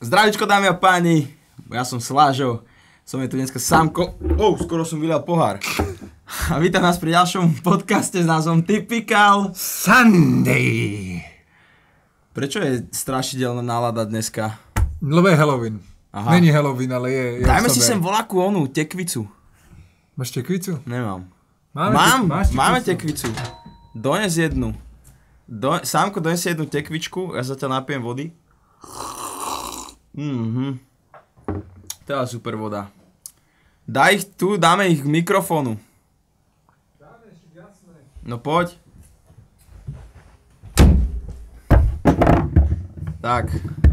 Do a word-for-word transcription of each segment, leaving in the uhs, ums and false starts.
Zdravičko, dámy a páni, ja som Slážo, som je tu dneska Sámko, oh, skoro som vylial pohár. A vítam nás pri ďalšom podcaste s názvom Typical Sunday. Prečo je strašidelná nálada dneska? Lebo je Halloween. Aha. Není Halloween, ale je... je Dajme si sem voľakú onú, tekvicu. Máš tekvicu? Nemám. Máme Mám, tek, máme tekvicu. Dones jednu. Do, Sámko, dones jednu tekvičku, ja zatiaľ napijem vody. Mhm. To je super voda. Daj ich tu, dáme ich k mikrofónu. Dáme ešte jasné. No poď. Tak.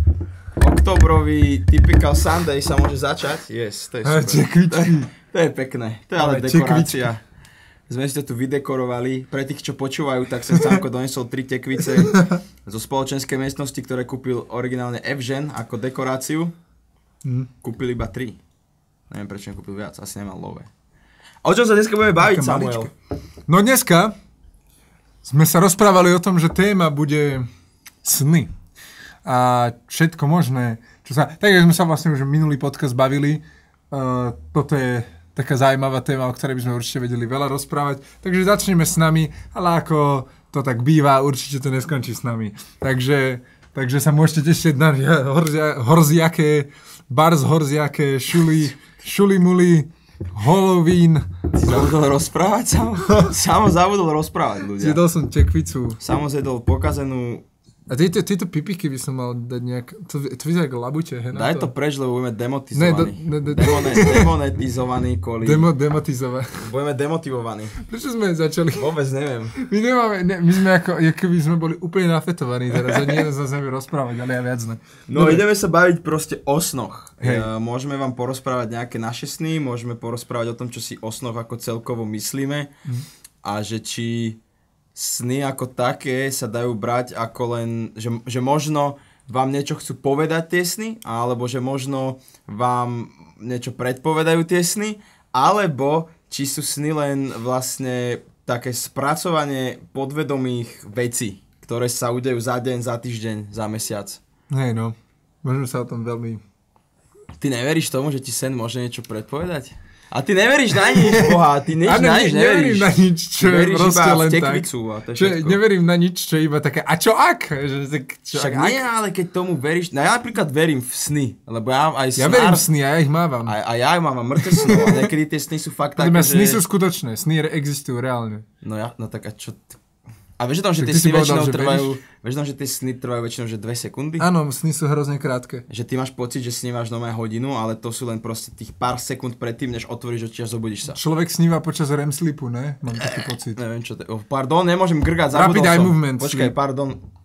Oktobrový Typical Sunday sa môže začať. Yes, to je super. Tekvičky. To je pekné. To je ale dekorácia. Sme si to tu vydekorovali. Pre tých, čo počúvajú, tak som Sámko donesol tri tekvice zo spoločenskej miestnosti, ktoré kúpil originálne Evžen ako dekoráciu. Mm. Kúpil iba tri. Neviem, prečo nekúpil viac. Asi nemal love. O čom sa dneska budeme baviť, Taká Samuel? malička. No dneska sme sa rozprávali o tom, že téma bude sny. A všetko možné. Čo sa, tak sme sa vlastne už minulý podcast bavili. Uh, toto je taká zaujímavá téma, o ktorej by sme určite vedeli veľa rozprávať. Takže začneme s nami, ale ako to tak býva, určite to neskončí s nami. Takže, takže sa môžete tešiť na horzia, horziaké, bars horziaké, šuli, šuli muli, Halloween. Si zabudol rozprávať, Samo? Samo zabudol rozprávať, ľudia. Zjedol som tekvicu. Samo zjedol pokazenú... A tieto, tieto pipiky by som mal dať nejak... To, to vyzerá ako labute, he? Daj to to preč, lebo budeme demotivovaní. Ne, do, ne, de, Demone, demonetizovaní kvôli... Demo, demotivovaní. Budeme demotivovaní. Prečo sme začali? Vôbec neviem. My nemáme, ne, my sme ako, keby sme boli úplne nafetovaní teraz a nie sa zase rozprávať, ale ja viac ne. No Dobre. Ideme sa baviť proste o snoch. Hej. Uh, môžeme vám porozprávať nejaké naše sny, môžeme porozprávať o tom, čo si o snoch ako celkovo myslíme mm. a že či... sny ako také sa dajú brať ako len, že, že možno vám niečo chcú povedať tie sny, alebo že možno vám niečo predpovedajú tie sny, alebo či sú sny len vlastne také spracovanie podvedomých vecí, ktoré sa udejú za deň, za týždeň, za mesiac. Hej no, môžeme sa o tom veľmi... Ty neveríš tomu, že ti sen môže niečo predpovedať? A ty neveríš na nič, boha, ty nič ano, na nič neveríš. Neverím na nič, čo je proste len tak. A to je čo, neverím na nič, čo je iba také, a čo ak? Že, čo, Však ak? nie, ale keď tomu veríš, no ja napríklad verím v sny, lebo ja aj snár... Ja verím v sny, a ja ich mávam. A, a ja mám mŕtve snov, a niekedy tie sny sú fakt také, že... Sny sú skutočné, sny existujú reálne. No ja, no tak a čo... A vieš o tom, že tak tie sny väčšinou povedal, trvajú... Vieš o tom, že tie sny trvajú väčšinou, že dve sekundy? Áno, sny sú hrozne krátke. Že ty máš pocit, že snívaš normálne hodinu, ale to sú len proste tých pár sekúnd predtým, než otvoríš oči a zobudíš sa. Človek sníva počas REM sleepu, ne? Mám taký pocit. Neviem čo to je. Oh, pardon, nemôžem grgať, zabudol Rapid eye som. movement. Počkaj, pardon.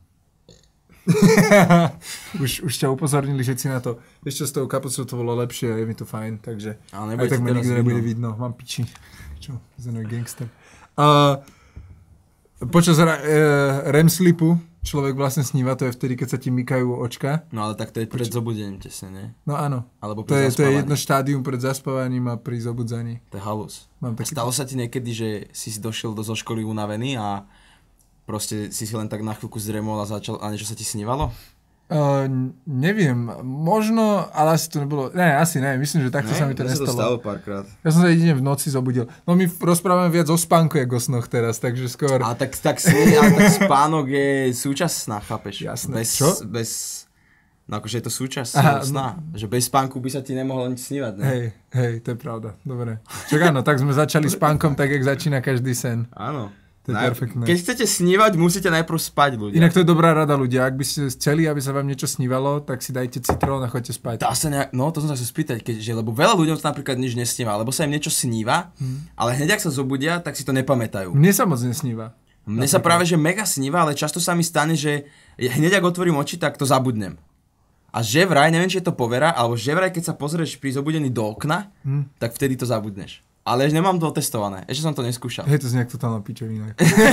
už, už ťa upozornili všetci na to. Ešte s tou kapucou to bolo lepšie a je mi to fajn, takže... Ale aj tak ma nikdy nebude vidno. Mám piči. Čo? Zenej gangster. Uh, Počas uh, REM sleepu človek vlastne sníva, to je vtedy, keď sa ti mykajú očka. No ale tak to je pred zobudením tesne, nie? No áno. Alebo to, je, to je jedno štádium pred zaspávaním a pri zobudzaní. To je halus. Mám taký... Stalo sa ti niekedy, že si si došiel do zo školy unavený a proste si si len tak na chvíľku zdremol a začal a niečo sa ti snívalo? Uh, neviem, možno, ale asi to nebolo, ne, asi ne, myslím, že takto ne, sa mi to nestalo. Ne, to stalo párkrát. Ja som sa jedine v noci zobudil. No my rozprávame viac o spánku, jak o snoch teraz, takže skôr... A tak, tak, sní, a tak spánok je súčasť sna, chápeš? Jasné. Bez, čo? Bez, no akože je to súčasť Aha, sna, no. Že bez spánku by sa ti nemohlo nič snívať, ne? Hej, hej, to je pravda, dobre. Čak áno, tak sme začali spánkom, tak jak začína každý sen. Áno. To je Naj- perfektné. Keď chcete snívať, musíte najprv spať, ľudia. Inak to je dobrá rada, ľudia. Ak by ste chceli, aby sa vám niečo snívalo, tak si dajte citrón a choďte spať. Dá sa nejak, no to som sa chcel spýtať, keďže, lebo veľa ľuďom sa napríklad nič nesníva, lebo sa im niečo sníva, hmm. ale hneď ak sa zobudia, tak si to nepamätajú. Mne sa moc nesníva. Mne napríklad. Sa práve, že mega sníva, ale často sa mi stane, že hneď ak otvorím oči, tak to zabudnem. A že vraj, neviem, či je to povera, alebo že vraj, keď sa pozrieš pri zobudení do okna, hmm. tak vtedy to zabudneš. Ale nemám to otestované. Ešte som to neskúšal. Hej, to z nejak totálna pičovina.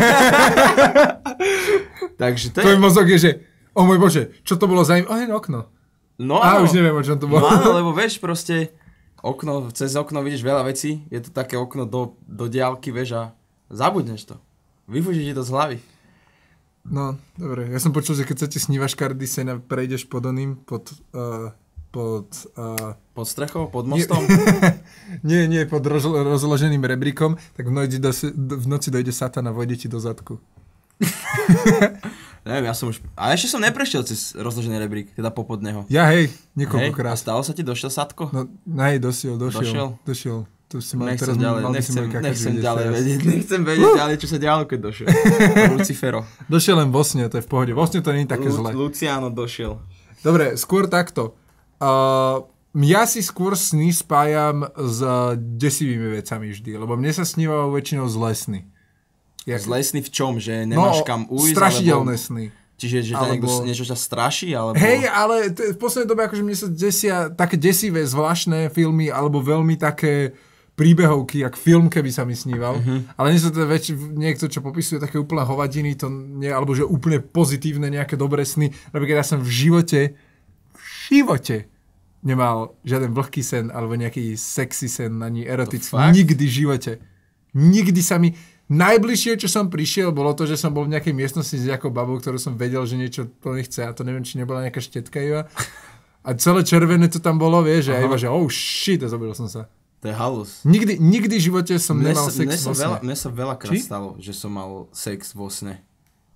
Takže to je... Tvoj mozog je, že, o môj bože, čo to bolo za im... O, je okno. No, Á, už neviem, o čom to bolo. No, lebo vieš, proste, okno, cez okno vidíš veľa vecí, je to také okno do, do diaľky, vieš, a zabudneš to. Vyfúži ti to z hlavy. No, dobre. Ja som počul, že keď sa ti sníva škaredý sen a prejdeš pod oným, pod uh, pod... Uh... Pod strechou? Pod mostom? nie, nie, pod roz, rozloženým rebríkom, tak v noci, do, v noci dojde Satan a vojde ti do zadku. Neviem, ja som už... A ešte som neprešiel cez rozložený rebrík, teda popod neho. Ja hej, niekoľkokrát. Hej, a stalo sa ti, došiel Satko? No, hej, došiel, došiel. Došiel? Došiel. To si mal, nechcem teraz ďalej, mal nechcem, kakať, nechcem ďalej teraz. vedieť, nechcem vedieť uh. ďalej, čo sa dialo, keď došiel. Lucifero. Došiel len vo sne, to je v pohode. Vo sne to nie je také Lu- zle. Luciano došiel. Dobre, skôr takto. Uh, ja si skôr sny spájam s desivými vecami vždy, lebo mne sa snívajú väčšinou zlé sny. Jak... Zlé sny v čom? Že nemáš no, kam ujsť? strašidelné alebo... sny. Čiže že alebo... niekto niečo ťa straší? Alebo... Hej, ale t- v poslednej dobe akože mne sa desia také desivé, zvláštne filmy, alebo veľmi také príbehovky, jak film, keby sa mi sníval. Uh-huh. Ale nie sú to väč- niekto, čo popisuje také úplne hovadiny, to nie, alebo že úplne pozitívne nejaké dobré sny. Napríklad ja som v živote, v živote nemal žiaden vlhký sen, alebo nejaký sexy sen, ani erotický. Nikdy v živote. Nikdy sa mi... Najbližšie, čo som prišiel, bolo to, že som bol v nejakej miestnosti s nejakou babou, ktorú som vedel, že niečo to nechce. A to neviem, či nebola nejaká štetka iba. A celé červené to tam bolo, vieš, že iba, že oh shit, a zobil som sa. To je halus. Nikdy, nikdy v živote som mne nemal sa, sex mne vo sne. Veľa, mne sa veľakrát stalo, že som mal sex vo sne.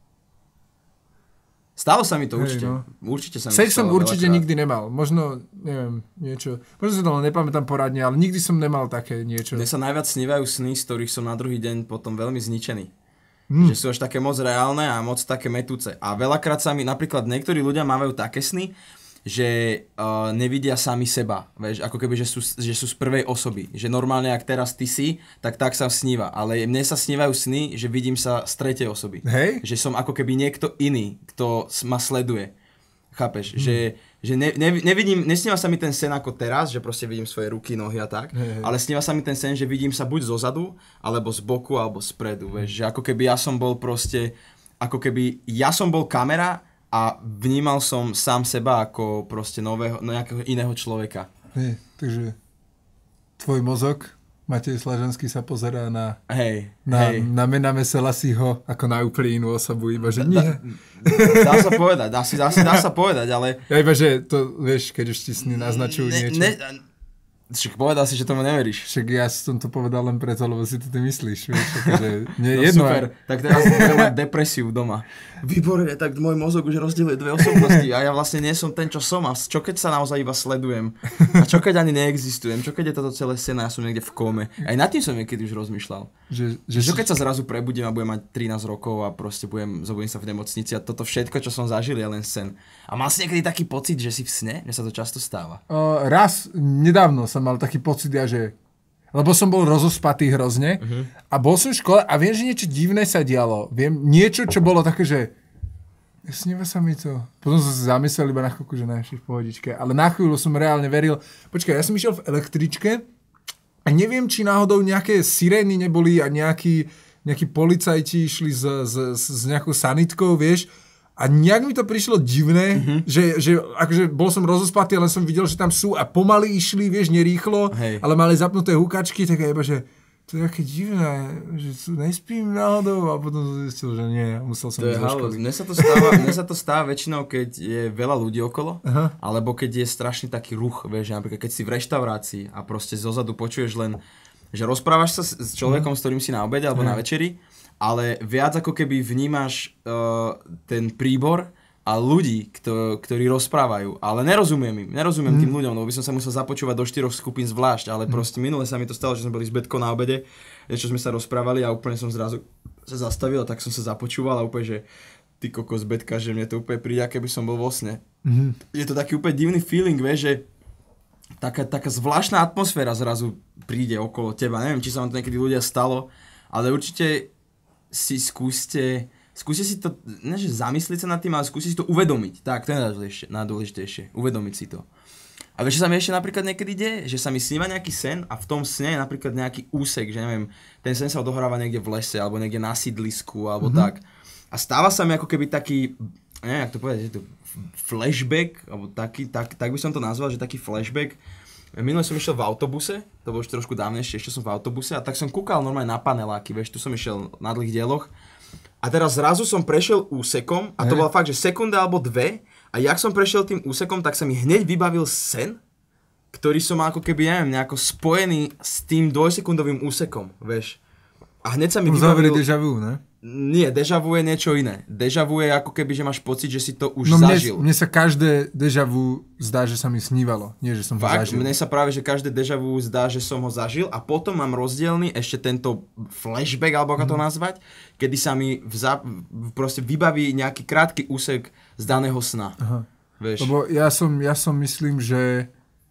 Stalo sa mi to určite. Hey, no. Určite sa mi sex to stalo som určite veľakrát. nikdy nemal. Možno, neviem, niečo. Možno sa to len nepamätám poradne, ale nikdy som nemal také niečo. Mne sa najviac snívajú sny, z ktorých som na druhý deň potom veľmi zničený. Hmm. Že sú až také moc reálne a moc také metúce. A veľakrát sa mi, napríklad niektorí ľudia mávajú také sny, že uh, nevidia sami seba, vieš, ako keby, že sú, že sú z prvej osoby. Že normálne, ak teraz ty si, tak tak sa sníva. Ale mne sa snívajú sny, že vidím sa z tretej osoby. Hej? Že som ako keby niekto iný, kto ma sleduje. Chápeš? Hmm. Že, že ne, ne, nevidím, nesníva sa mi ten sen ako teraz, že proste vidím svoje ruky, nohy a tak, hej, hej. ale sníva sa mi ten sen, že vidím sa buď zozadu, alebo z boku, alebo spredu. Vieš, že ako keby ja som bol proste, ako keby ja som bol kamera, a vnímal som sám seba ako proste nového, nejakého iného človeka. Hej, takže tvoj mozog, Matej Slaženský, sa pozerá na, hej, na, hej. na Mename Selasiho ako na úplne inú osobu, iba že nie. Dá, dá sa povedať, dá, si, dá, si, dá sa povedať, ale... Ja iba, že to, vieš, keď už ti sny naznačujú ne, niečo. Ne, Však povedal si, že tomu neveríš. Však ja som to povedal len preto, lebo si to ty myslíš, vieš, akože nie no jedno. Super, tak teraz budem mať depresiu doma. Výborne, tak môj mozog už rozdieluje dve osobnosti a ja vlastne nie som ten, čo som a čo keď sa naozaj iba sledujem a čo keď ani neexistujem, čo keď je toto celé scéna, ja som niekde v kóme. Aj nad tým som niekedy už rozmýšľal. Že, že čo keď sa zrazu prebudím a budem mať trinásť rokov a proste budem, zobudím sa v nemocnici a toto všetko, čo som zažil, je len sen. A mal si niekedy taký pocit, že si v sne? Mne sa to často stáva. Uh, raz, nedávno som mal taký pocit, ja, že... Lebo som bol rozospatý hrozne uh-huh. a bol som v škole a viem, že niečo divné sa dialo. Viem, niečo, čo bolo také, že... Sníva sa mi to. Potom som sa zamyslel iba na chvíľku, že na v pohodičke. Ale na chvíľu som reálne veril. Počkaj, ja som išiel v električke a neviem, či náhodou nejaké sirény neboli a nejakí, nejakí policajti išli s, s, s nejakou sanitkou, vieš. A nejak mi to prišlo divné, mm-hmm. že, že akože bol som rozospatý, ale som videl, že tam sú a pomaly išli, vieš, nerýchlo, hej. Ale mali zapnuté hukačky, tak ja iba, že to je také divné, že tu nespím náhodou a potom som zistil, že nie, musel som ísť do školy. Mne sa to stáva, mne sa to stáva väčšinou, keď je veľa ľudí okolo, aha. Alebo keď je strašný taký ruch, vieš, napríklad keď si v reštaurácii a proste zozadu počuješ len, že rozprávaš sa s človekom, mm. s ktorým si na obede alebo mm. na večeri, ale viac ako keby vnímaš uh, ten príbor a ľudí, kto, ktorí rozprávajú. Ale nerozumiem im, nerozumiem mm. tým ľuďom, lebo by som sa musel započúvať do štyroch skupín zvlášť, ale mm. proste minule sa mi to stalo, že sme boli s Betkou na obede, čo sme sa rozprávali a úplne som zrazu sa zastavil a tak som sa započúval a úplne, že ty kokos Betka, že mne to úplne príde, keby som bol vo sne. Mm. Je to taký úplne divný feeling, vieš, že taká, taká zvláštna atmosféra zrazu príde okolo teba. Neviem, či sa vám to niekedy ľudia stalo, ale určite si skúste, skúste si to, ne že zamyslieť sa nad tým, ale skúste si to uvedomiť. Tak, to je najdôležitejšie, uvedomiť si to. A vieš, čo sa mi ešte napríklad niekedy deje? Že sa mi sníva nejaký sen a v tom sne je napríklad nejaký úsek, že neviem, ten sen sa odohráva niekde v lese, alebo niekde na sídlisku, alebo mm-hmm. tak. A stáva sa mi ako keby taký, neviem, jak to povedať, že to flashback, alebo taký, tak, tak by som to nazval, že taký flashback. Minule som išiel v autobuse, to bolo už trošku dávnejšie, ešte som v autobuse a tak som kúkal normálne na paneláky, vieš, tu som išiel na dlhých dieloch a teraz zrazu som prešiel úsekom a to bola fakt, že sekunda alebo dve A jak som prešiel tým úsekom, tak sa mi hneď vybavil sen, ktorý som mal ako keby, neviem, nejako spojený s tým dvojsekundovým úsekom, vieš. A hneď sa mi vybavil... vybavil... Deja vu, ne? Nie, deja vu je niečo iné. Deja vu je ako keby, že máš pocit, že si to už no mne, zažil. mne sa každé deja vu zdá, že sa mi snívalo, nie že som Fakt? ho zažil. Mne sa práve, že každé deja vu zdá, že som ho zažil a potom mám rozdielný ešte tento flashback, alebo ako mm. to nazvať, kedy sa mi vza... proste vybaví nejaký krátky úsek z daného sna. Aha. Vieš? Lebo ja som, ja som myslím, že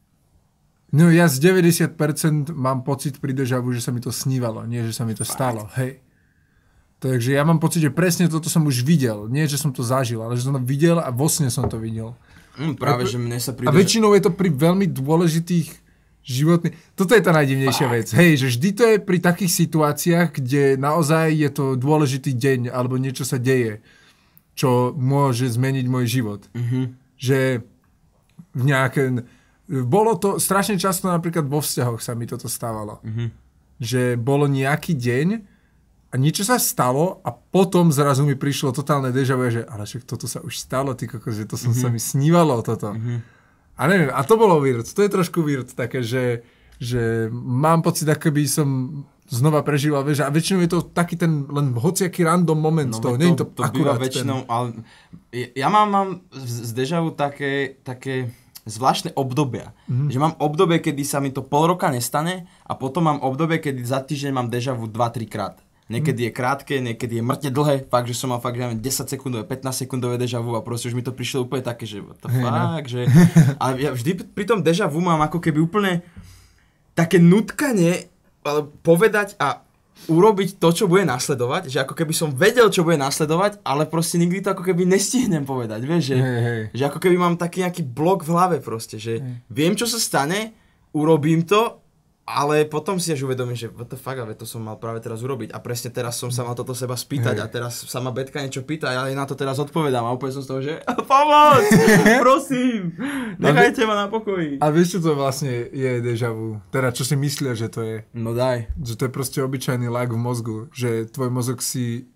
no ja z deväťdesiat percent mám pocit pri deja vu, že sa mi to snívalo, nie že sa mi to Fakt? stalo. Hej. Takže ja mám pocit, že presne toto som už videl. Nie, že som to zažil, ale že som to videl a vo sne som to videl. Mm, práve, a, že mne sa príde... A väčšinou je to pri veľmi dôležitých životných... Toto je tá najdivnejšia vec. Hej, že vždy to je pri takých situáciách, kde naozaj je to dôležitý deň, alebo niečo sa deje, čo môže zmeniť môj život. Mm-hmm. Že v nejaké... Bolo to strašne často napríklad vo vzťahoch sa mi toto stávalo. Mm-hmm. Že bolo nejaký deň, a niečo sa stalo a potom zrazu mi prišlo totálne deja vu, že ale však toto sa už stalo, ty kokos, že to som mm-hmm. sa mi snívalo toto. Mm-hmm. A neviem, a to bolo weird, to je trošku weird také, že, že mám pocit, ako by som znova prežíval, vieš, a väčšinou je to taký ten len hociaký random moment no, toho, to, nie je to, to akurát väčšinou, ten... ale ja mám, mám z deja vu také, také zvláštne obdobia. Mm-hmm. Že mám obdobie, kedy sa mi to pol roka nestane a potom mám obdobie, kedy za týždeň mám deja vu dva tri krát. Niekedy je krátke, niekedy je mŕte dlhé, fakt, že som mal fakt, neviem, desať sekundové, pätnásť sekundové deja vu a proste už mi to prišlo úplne také, že what the fuck, hey, no. že... Ale ja vždy pri tom deja vu mám ako keby úplne také nutkanie povedať a urobiť to, čo bude nasledovať, že ako keby som vedel, čo bude nasledovať, ale proste nikdy to ako keby nestihnem povedať, vieš, že, hey, hey. že ako keby mám taký nejaký blok v hlave proste, že hey. viem, čo sa stane, urobím to, ale potom si až uvedomím, že what the fuck, ale to som mal práve teraz urobiť a presne teraz som sa mal toto seba spýtať hey. a teraz sa ma Betka niečo pýta a ja na to teraz odpovedám a úplne som z toho, že pomoc, prosím, nechajte ma na pokoji. A vieš, čo to vlastne je deja vu? Teda, čo si myslia, že to je? No daj. Že to je proste obyčajný lag v mozgu, že tvoj mozog si...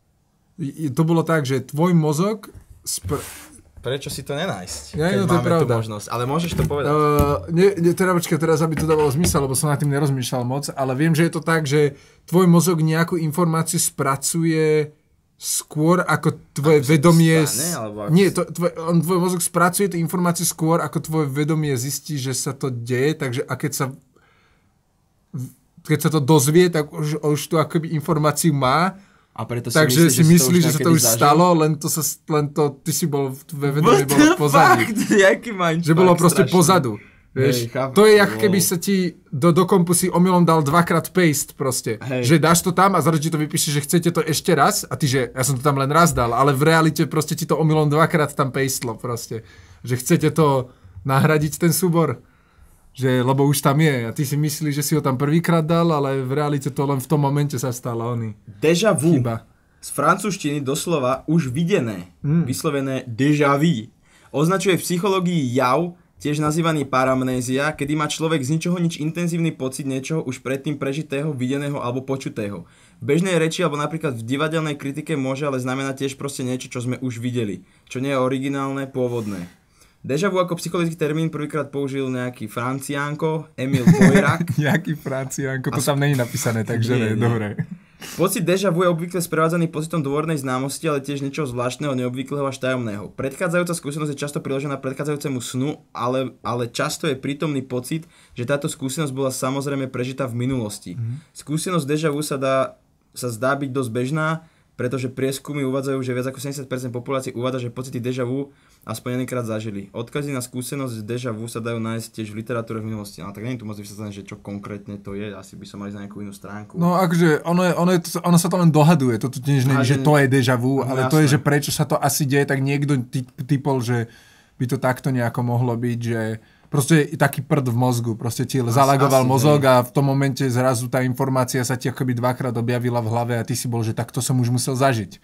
To bolo tak, že tvoj mozog... Spr... Prečo si to nenájsť, ja, keď no, to máme tú možnosť, ale môžeš to povedať. Uh, nie, nie, teda počkaj, teraz aby to dávalo zmysel, lebo som nad tým nerozmýšľal moc, ale viem, že je to tak, že tvoj mozog nejakú informáciu spracuje skôr ako tvoje ako vedomie... Stane, alebo ako... Nie, to, tvoj, on, tvoj mozog spracuje tú informáciu skôr, ako tvoje vedomie zistí, že sa to deje, takže a keď sa keď sa to dozvie, tak už, už tú akoby informáciu má. A preto si Takže myslí, si myslíš, že, že sa to už zažil? stalo, len to sa, len to, ty si bol, tvoje vedomie bolo pozadí. Jaký mindfuck, že bolo proste strašný. pozadu. Vieš, hey, to je ako keby sa ti do, do kompu si omylom dal dvakrát paste proste. Hey. Že dáš to tam a zrazu ti to vypíše, že chcete to ešte raz a ty, že ja som to tam len raz dal, ale v realite proste ti to omylom dvakrát tam pastlo proste. Že chcete to nahradiť ten súbor. Že, lebo už tam je a ty si myslíš, že si ho tam prvýkrát dal, ale v realite to len v tom momente sa stalo oný. Deja vu. Chyba. Z francúzštiny doslova už videné, mm. vyslovené déjà vu. Označuje v psychológii jav, tiež nazývaný paramnézia, kedy má človek z ničoho nič intenzívny pocit niečoho už predtým prežitého, videného alebo počutého. V bežnej reči alebo napríklad v divadelnej kritike môže ale znamenať tiež proste niečo, čo sme už videli, čo nie je originálne, pôvodné. Deja vu ako psychologický termín prvýkrát použil nejaký Franciánko, Emil Boirak. Nejaký Franciánko, to tam není napísané, takže nie, nie. Dobre. Pocit deja vu je obvykle sprevádzaný pocitom dôvodnej známosti, ale tiež niečoho zvláštneho, neobvyklého až tajomného. Predchádzajúca skúsenosť je často priložená predchádzajúcemu snu, ale, ale často je prítomný pocit, že táto skúsenosť bola samozrejme prežitá v minulosti. Mm-hmm. Skúsenosť deja vu sa, dá, sa zdá byť dosť bežná, pretože prieskumy uvádzajú, že viac ako sedemdesiat percent populácie uvádza, že pocity deja vu aspoň jedenkrát zažili. Odkazy na skúsenosť deja vu sa dajú nájsť tiež v literatúre v minulosti. No tak nie je tu moc vysvetlené, že čo konkrétne to je, asi by som mali za nejakú inú stránku. No akože ono, je, ono, je, ono sa to len dohaduje, to tu tiež nie je, že to je deja vu, ale jasné. To je, že prečo sa to asi deje, tak niekto typol, že by to takto nejako mohlo byť, že proste je taký prd v mozgu, proste ti asi, zalagoval asi, mozog a v tom momente zrazu tá informácia sa ti akoby dvakrát objavila v hlave a ty si bol, že tak to som už musel zažiť.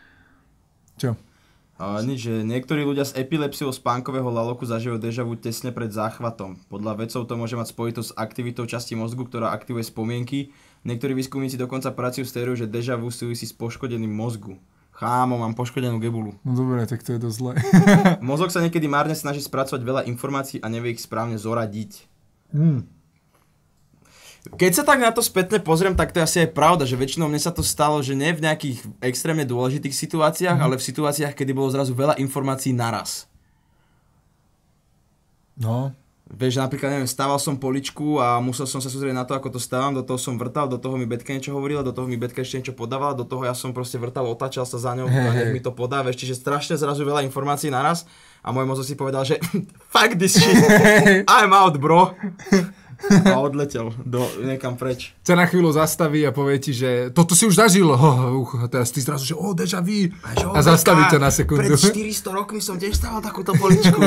Čo? A nič, že niektorí ľudia s epilepsiou spánkového laloku zažívajú deja vu tesne pred záchvatom. Podľa vedcov to môže mať spojitosť s aktivitou časti mozgu, ktorá aktivuje spomienky. Niektorí výskumníci dokonca pracujú s teóriou, že deja vu súvisí s poškodením mozgu. Chámo, mám poškodenú gebulu. No dobre, tak to je dosť zlé. Mozog sa niekedy márne snaží spracovať veľa informácií a nevie ich správne zoradiť. Hmm. Keď sa tak na to spätne pozriem, tak to je asi aj pravda, že väčšinou mne sa to stalo, že nie v nejakých extrémne dôležitých situáciách, mm. ale v situáciách, kedy bolo zrazu veľa informácií naraz. No. Vieš, napríklad, neviem, stával som poličku a musel som sa sústrediť na to, ako to stávam, do toho som vrtal, do toho mi Betka niečo hovorila, do toho mi Betka ešte niečo podávala, do toho ja som proste vrtal, otáčal sa za ňou hey, a nech hey. mi to podá, vieš, čiže strašne zrazu veľa informácií naraz a môj mozog si povedal, že fuck this shit, I'm out, bro. A odletel do, niekam preč. Sa na chvíľu zastaví a povie ti, že toto si už zažil. Oh, uh, a teraz ty zrazu, že oh, déjà vu. A, a zastaví ťa na sekundu. Pred štyristo rokmi som tiež stával takúto poličku.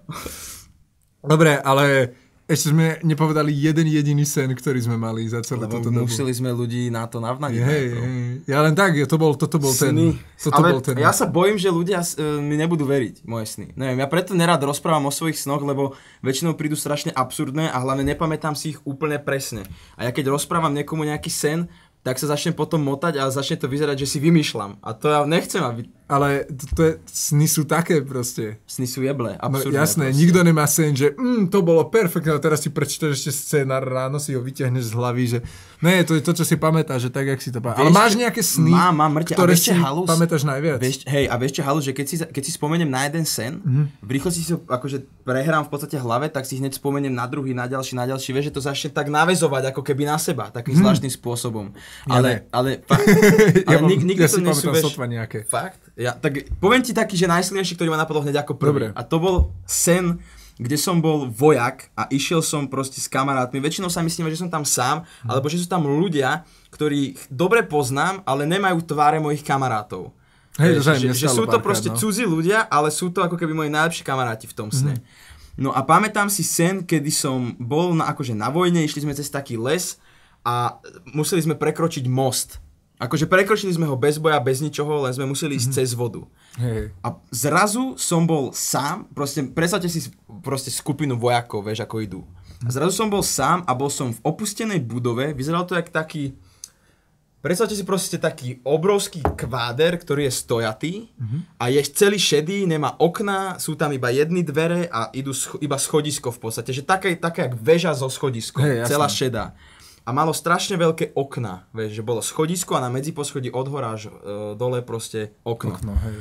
Dobre, ale ešte sme nepovedali jeden jediný sen, ktorý sme mali za celú Lebo túto dobu. museli sme ľudí na to navnadiť. Hej, hej. Ja len tak, to bol, toto bol sny. ten. Toto ale bol ten. Ja sa bojím, že ľudia uh, mi nebudú veriť, moje sny. Neviem, ja preto nerád rozprávam o svojich snoch, lebo väčšinou prídu strašne absurdné a hlavne nepamätám si ich úplne presne. A ja keď rozprávam niekomu nejaký sen, tak sa začne potom motať a začne to vyzerať, že si vymýšľam. A to ja nechcem, aby... Ale to, to je, sny sú také proste. Sny sú jeble, No absurdné. jasné, proste. Nikto nemá sen, že mm, to bolo perfektné, a teraz si prečítaš ešte scénar, ráno si ho vyťahneš z hlavy, že ne, to je to, čo si pamätáš, že tak, jak si to pamätáš. Ale máš nejaké sny, mám, mám, mŕte, ktoré si halus, pamätáš najviac? Vieš, hej, a vieš čo, halus, že keď si, keď si spomeniem na jeden sen, mm-hmm. v rýchlosti si ho akože prehrám v podstate v hlave, tak si hneď spomeniem na druhý, na ďalší, na ďalší, vieš, že to začne tak naväzovať ako keby na seba, takým mm. zvláštnym spôsobom. Ja ale, ale, fakt, ale ja mám, nik, nikdy ja to si nesú, vieš, sotva nejaké. Fakt? Ja, tak poviem ti taký, že najsilnejší, ktorý ma napadol hneď ako prvý. Dobre. A to bol sen, kde som bol vojak a išiel som proste s kamarátmi. Väčšinou sa myslím, že som tam sám, hmm. alebo že sú tam ľudia, ktorých dobre poznám, ale nemajú tváre mojich kamarátov. Hej, že, že, že sú to párkrát, proste no. cudzí ľudia, ale sú to ako keby moji najlepší kamaráti v tom sne. Hmm. No a pamätám si sen, kedy som bol na, akože na vojne, išli sme cez taký les a museli sme prekročiť most. Akože prekročili sme ho bez boja, bez ničoho, len sme museli ísť mm. cez vodu. Hej. A zrazu som bol sám, proste predstavte si proste skupinu vojakov, vieš, ako idú. A zrazu som bol sám a bol som v opustenej budove, vyzeralo to jak taký, predstavte si proste taký obrovský kváder, ktorý je stojatý mm-hmm. a je celý šedý, nemá okná, sú tam iba jedny dvere a idú scho- iba schodisko v podstate, že také, také jak väža zo schodiskom, hey, celá šedá. A malo strašne veľké okna, vieš, že bolo schodisko a na medziposchodí od hora až e, dole proste okno. okno hej.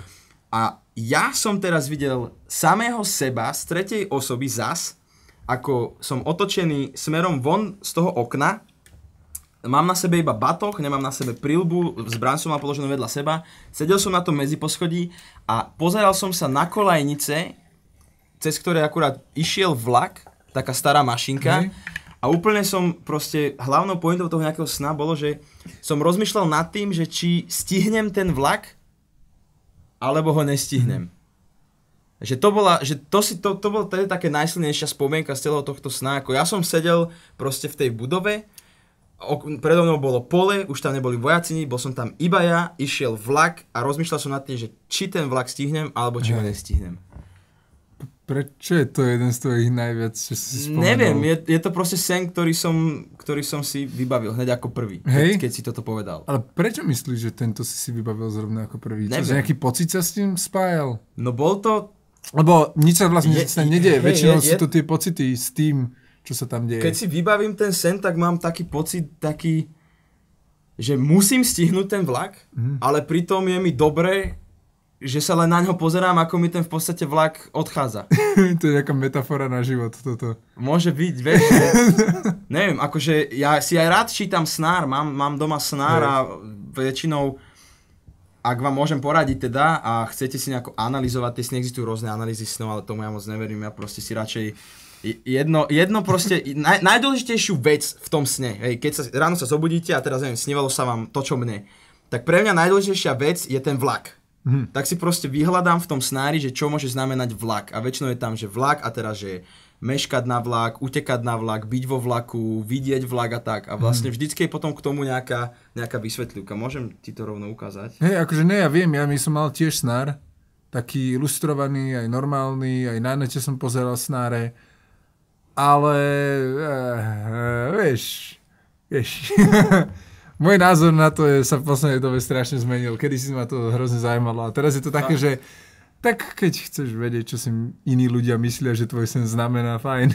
A ja som teraz videl samého seba z tretej osoby zas, ako som otočený smerom von z toho okna, mám na sebe iba batoh, nemám na sebe prilbu, zbraň som mal položenú vedľa seba, sedel som na tom medziposchodí a pozeral som sa na kolajnice, cez ktoré akurát išiel vlak, taká stará mašinka, hej. A úplne som proste, hlavnou pointou toho nejakého sna bolo, že som rozmýšľal nad tým, že či stihnem ten vlak, alebo ho nestihnem. Mm. Že to bola, že to si, to, to bola teda také najsilnejšia spomienka z celého tohto sna, ako ja som sedel proste v tej budove, ok, predo mnou bolo pole, už tam neboli vojaci, bol som tam iba ja, išiel vlak a rozmýšľal som nad tým, že či ten vlak stihnem, alebo či ho nestihnem. Prečo je to jeden z tvojich najviac, čo si spomenul? Neviem, je, je to proste sen, ktorý som, ktorý som si vybavil hneď ako prvý, keď, keď si toto povedal. Ale prečo myslíš, že tento si si vybavil zrovna ako prvý? Neviem. Čo, že nejaký pocit sa s tým spájal? No bol to... Lebo nič sa vlastne je, sa nedieje, hej, väčšinou je, sú je, to tie pocity s tým, čo sa tam deje. Keď si vybavím ten sen, tak mám taký pocit, taký, že musím stihnúť ten vlak, mm. ale pritom je mi dobre, že sa len na ňo pozerám, ako mi ten v podstate vlak odchádza. To je nejaká metafora na život, toto. Môže byť, vieš. Neviem, akože ja si aj rád čítam snár, mám, mám doma snár a väčšinou, ak vám môžem poradiť teda a chcete si nejako analyzovať, tie sny, existujú rôzne analýzy snov, ale tomu ja moc neverím, ja proste si radšej jedno, jedno proste, naj, najdôležitejšiu vec v tom sne, hej, keď sa ráno sa zobudíte a teraz neviem, snívalo sa vám to, čo mne, tak pre mňa najdôležitejšia vec je ten vlak. Hmm. Tak si proste vyhľadám v tom snári, že čo môže znamenať vlak. A väčšinou je tam, že vlak a teraz, že meškať na vlak, utekať na vlak, byť vo vlaku, vidieť vlak a tak. A vlastne hmm. vždycky je potom k tomu nejaká, nejaká vysvetľivka. Môžem ti to rovno ukázať? Hej, akože ne, ja viem, ja my som mal tiež snár. Taký ilustrovaný, aj normálny, aj na nete som pozeral snáre. Ale, eh, vieš, vieš... Môj názor na to je, sa v poslednej dobe strašne zmenil. Kedy si ma to hrozne zaujímalo. A teraz je to také, že tak keď chceš vedieť, čo si iní ľudia myslia, že tvoj sen znamená, fajn.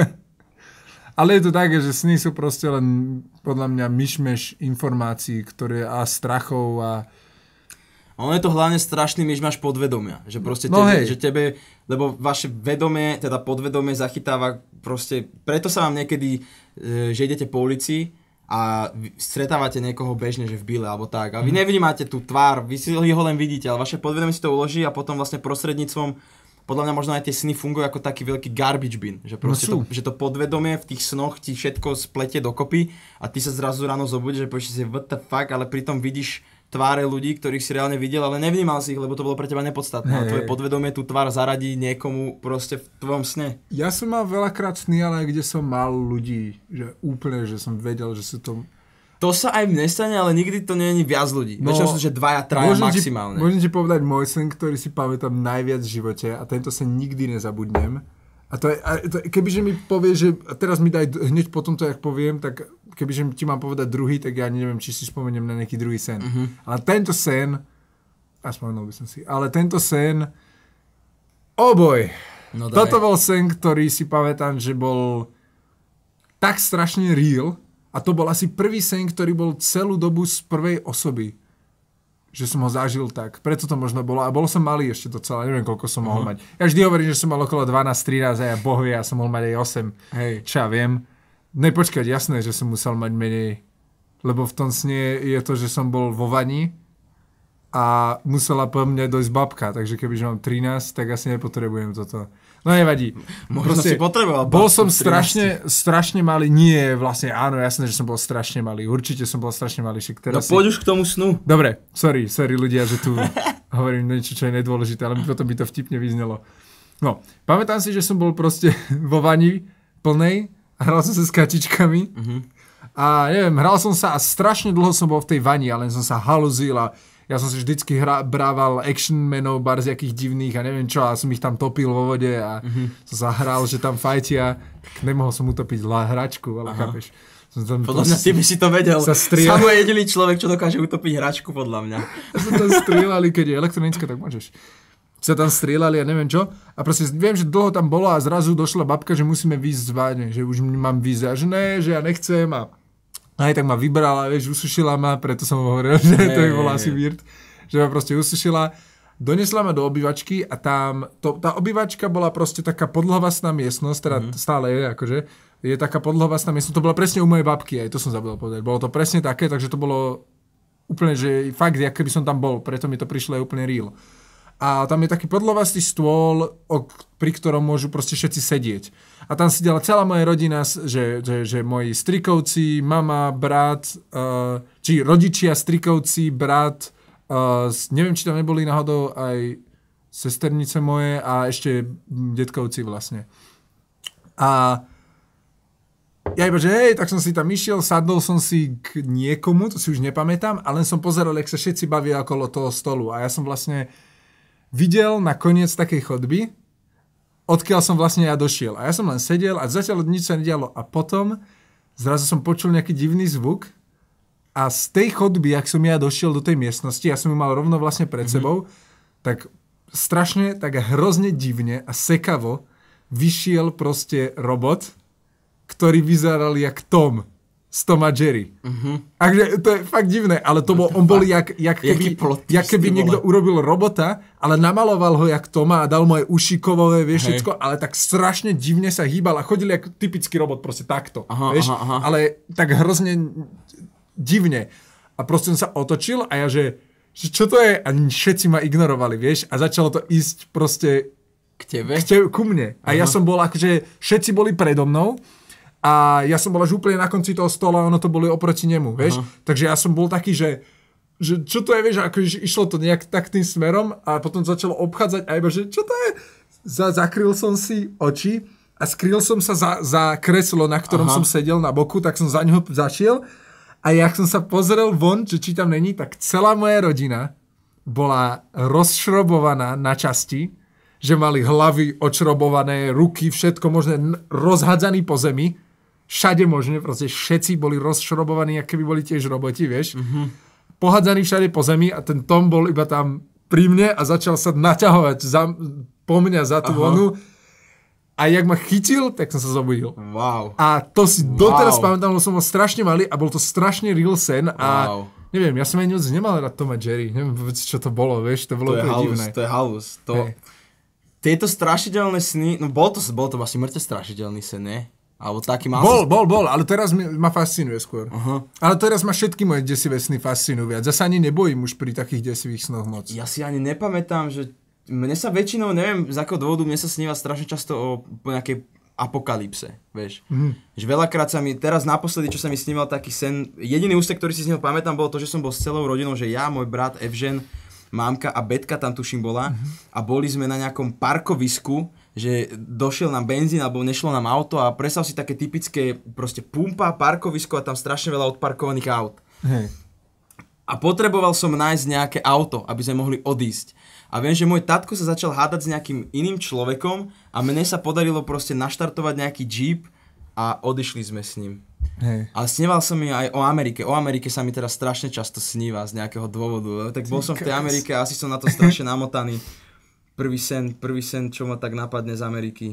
Ale je to také, že sny sú proste len podľa mňa myšmeš informácií, ktoré a strachov a... Ono je to hlavne strašný myšmaš podvedomia. Že proste no tebe, hej. že tebe, lebo vaše vedomie, teda podvedomie zachytáva proste, preto sa vám niekedy, že idete po ulici a stretávate niekoho bežne, že v bíle alebo tak. A vy nevnímate tú tvár, vy si ho len vidíte, ale vaše podvedomie si to uloží a potom vlastne prostredníctvom, podľa mňa možno aj tie sny fungujú ako taký veľký garbage bin. Že proste no to, že to podvedomie v tých snoch ti všetko spletie dokopy a ty sa zrazu ráno zobudíš, že povieš si what the fuck, ale pritom vidíš tváre ľudí, ktorých si reálne videl, ale nevnímal si ich, lebo to bolo pre teba nepodstatné. Hey. A tvoje podvedomie tú tvár zaradí niekomu proste v tvojom sne. Ja som mal veľakrát sny, ale kde som mal ľudí, že úplne, že som vedel, že sú to... To sa aj mne stane, ale nikdy to nie je viac ľudí. No, väčšinou sú, že dvaja, traja maximálne. Ti, môžem ti povedať môj sen, ktorý si pamätám najviac v živote a tento sen nikdy nezabudnem. A to je, a to, kebyže mi povie, že teraz mi daj hneď po tomto, jak poviem, tak kebyže ti mám povedať druhý, tak ja neviem, či si spomeniem na nejaký druhý sen. Uh-huh. Ale tento sen, a spomenul by som si, ale tento sen, oh boy, no toto bol sen, ktorý si pamätám, že bol tak strašne real a to bol asi prvý sen, ktorý bol celú dobu z prvej osoby. Že som ho zažil tak. Preto to možno bolo. A bol som malý ešte docela. Neviem, koľko som mohol uh-huh. mať. Ja vždy hovorím, že som mal okolo dvanásť trinásť a ja bohvie, ja som mohol mať aj osem. Hej. Čo ja viem. Nepočkať, jasné, že som musel mať menej. Lebo v tom sne je to, že som bol vo vani a musela po mne dojsť babka. Takže kebyže mám trinásť, tak asi nepotrebujem toto. No nevadí. Možno si potreboval. Bol som strašne, strašne malý. Nie, vlastne áno, jasné, že som bol strašne malý. Určite som bol strašne malý. No si... poď už k tomu snu. Dobre, sorry, sorry ľudia, že tu hovorím niečo, čo je nedôležité, ale potom by to vtipne vyznelo. No, pamätám si, že som bol proste vo vani plnej, hral som sa s kačičkami uh-huh. a neviem, hral som sa a strašne dlho som bol v tej vani, ale som sa haluzil a ja som si vždycky hra, brával action menov, barziakých divných a neviem čo, a som ich tam topil vo vode a mm-hmm. som sa hral, že tam fajtia, tak nemohol som utopiť hračku, ale Aha. chápeš. Som tam, podľa mňa ty by si to vedel. Samo je jediný človek, čo dokáže utopiť hračku, podľa mňa. Sa tam strieľali, keď je elektronická, tak môžeš. Sa tam strieľali a neviem čo. A proste viem, že dlho tam bolo a zrazu došla babka, že musíme výjsť z váne, že už mám výjsť a že ne, že ja nechcem a aj tak ma vybrala, vieš, usušila ma, preto som hovoril, že hey, to by bolo asi weird, že ma proste usušila, donesla ma do obývačky a tam, to, tá obývačka bola proste taká podlhovastná miestnosť, teda mm. stále je, akože, je taká podlhovastná miestnosť, to bola presne u mojej babky, aj to som zabudol povedať, bolo to presne také, takže to bolo úplne, že fakt, jak keby som tam bol, preto mi to prišlo aj úplne real. A tam je taký podlhovastý stôl, pri ktorom môžu proste všetci sedieť. A tam sedela celá moja rodina, že, že, že moji strikovci, mama, brat, uh, či rodičia, strikovci, brat, uh, neviem, či tam neboli náhodou aj sesternice moje a ešte detkovci vlastne. A ja iba, že hej, tak som si tam išiel, sadol som si k niekomu, to si už nepamätám, ale len som pozeral, jak sa všetci bavia okolo toho stolu. A ja som vlastne videl na koniec takej chodby, odkiaľ som vlastne ja došiel. A ja som len sedel a zatiaľ nič sa nedialo. A potom zrazu som počul nejaký divný zvuk a z tej chodby, ak som ja došiel do tej miestnosti, ja som ju mal rovno vlastne pred mm-hmm. sebou, tak strašne, tak hrozne divne a sekavo vyšiel proste robot, ktorý vyzeral jak Tom z Tom a Jerry. Uh-huh. Takže to je fakt divné, ale to bol, on bol jak, jak keby, jak keby niekto urobil robota, ale namaloval ho jak Toma a dal mu aj uši kovové, vieš, všetko, ale tak strašne divne sa hýbal a chodil jak typický robot, proste takto, aha, vieš, aha, aha. ale tak hrozne divne. A proste on sa otočil a ja, že, že čo to je? A všetci ma ignorovali, vieš, a začalo to ísť proste k tebe? K tebe, ku mne. A aha. ja som bol akože, všetci boli predo mnou, a ja som bol až úplne na konci toho stola a ono to boli oproti nemu, vieš. Aha. Takže ja som bol taký, že, že čo to je, vieš, ako išlo to nejak tak tým smerom a potom začalo obchádzať a iba, že čo to je? Za, zakryl som si oči a skryl som sa za, za kreslo, na ktorom Aha. som sedel na boku, tak som za ňoho zašiel a jak som sa pozrel von, že či tam není, tak celá moja rodina bola rozšrobovaná na časti, že mali hlavy odšrobované, ruky, všetko možné rozhádzané po zemi. všade možne, proste všetci boli rozšrobovaní, ako keby boli tiež roboti, vieš. Mm-hmm. Pohádzaní všade po zemi a ten Tom bol iba tam pri mne a začal sa naťahovať za, po mňa za tú vonu. A jak ma chytil, tak som sa zobudil. Wow. A to si doteraz wow. pamätám, lebo som bol strašne malý a bol to strašne real sen a wow. neviem, ja som aj moc nemal rád Tom a Jerry. Neviem vôbec, čo to bolo, vieš, to bolo to úplne halus, divné. To je halus, to je halus. Tieto strašidelné sny, no bol to, bol to asi mŕte strašidelný sen, nie? Alebo taký mal... Bol, bol, bol, ale teraz mi, ma fascinuje skôr. Uh-huh. Ale teraz ma všetky moje desivé sny fascinujú viac. Zasa ani nebojím už pri takých desivých snoch moc. Ja si ani nepamätám, že... Mne sa väčšinou, neviem z akého dôvodu, mne sa sníva strašne často o nejakej apokalypse, vieš. Mm. Že veľakrát sa mi, teraz naposledy, čo sa mi sníval taký sen, jediný úsek, ktorý si z neho pamätám, bolo to, že som bol s celou rodinou, že ja, môj brat, Evžen, mámka a Betka tam tuším bola mm-hmm. a boli sme na nejakom parkovisku, že došiel nám benzín alebo nešlo nám auto a predstav si také typické proste pumpa, parkovisko a tam strašne veľa odparkovaných aut. Hej. A potreboval som nájsť nejaké auto, aby sme mohli odísť. A viem, že môj tatko sa začal hádať s nejakým iným človekom a mne sa podarilo proste naštartovať nejaký Jeep a odišli sme s ním. Hej. Ale sníval som mi aj o Amerike. O Amerike sa mi teraz strašne často sníva z nejakého dôvodu. Tak bol som v tej Amerike a asi som na to strašne namotaný. Prvý sen, prvý sen, čo ma tak napadne z Ameriky.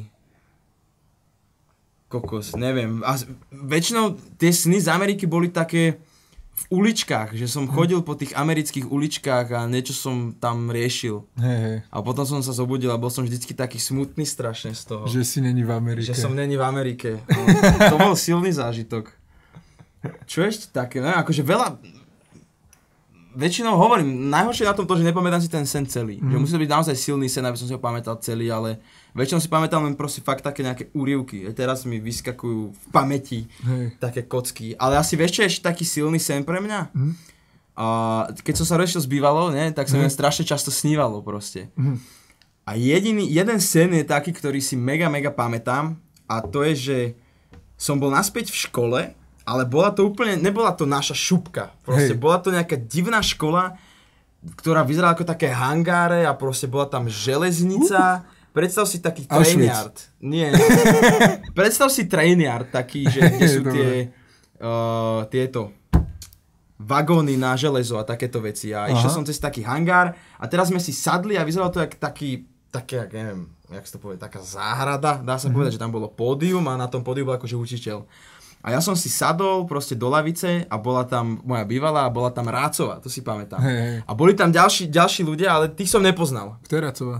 Kokos, neviem. A väčšinou tie sny z Ameriky boli také v uličkách, že som chodil po tých amerických uličkách a niečo som tam riešil. Hej, hej. A potom som sa zobudil a bol som vždycky taký smutný strašne z toho. Že si není v Amerike. Že som není v Amerike. No, to bol silný zážitok. Čo ešte také? No, akože veľa... Väčšinou hovorím, najhoršie na tom to, že nepamätám si ten sen celý. Mm. Že musí to byť naozaj silný sen, aby som si ho pamätal celý, ale väčšinou si pamätám len proste fakt také nejaké úryvky. Aj teraz mi vyskakujú v pamäti Hej. také kocky. Ale asi vieš, čo je ešte taký silný sen pre mňa? Mm. A keď som sa rozšiel s bývalou, ne, tak sa mi strašne často snívalo proste. Mm. A jediný, jeden sen je taký, ktorý si mega, mega pamätám a to je, že som bol naspäť v škole, ale bola to úplne, nebola to naša šupka. Proste Hej. bola to nejaká divná škola, ktorá vyzerala ako také hangáre a proste bola tam železnica. Uh. Predstav si taký trainiard. Nie, nie. Predstav si trainiard taký, že kde sú tie, uh, tieto vagóny na železo a takéto veci. A Aha. išiel som cez taký hangár a teraz sme si sadli a vyzeralo to jak taký, také, jak neviem, jak sa to povie, taká záhrada. Dá sa mm. povedať, že tam bolo pódium a na tom pódiu bol akože učiteľ. A ja som si sadol proste do lavice a bola tam moja bývalá a bola tam Rácová, to si pamätám. Hey, hey. A boli tam ďalší, ďalší ľudia, ale tých som nepoznal. Kto je Rácová?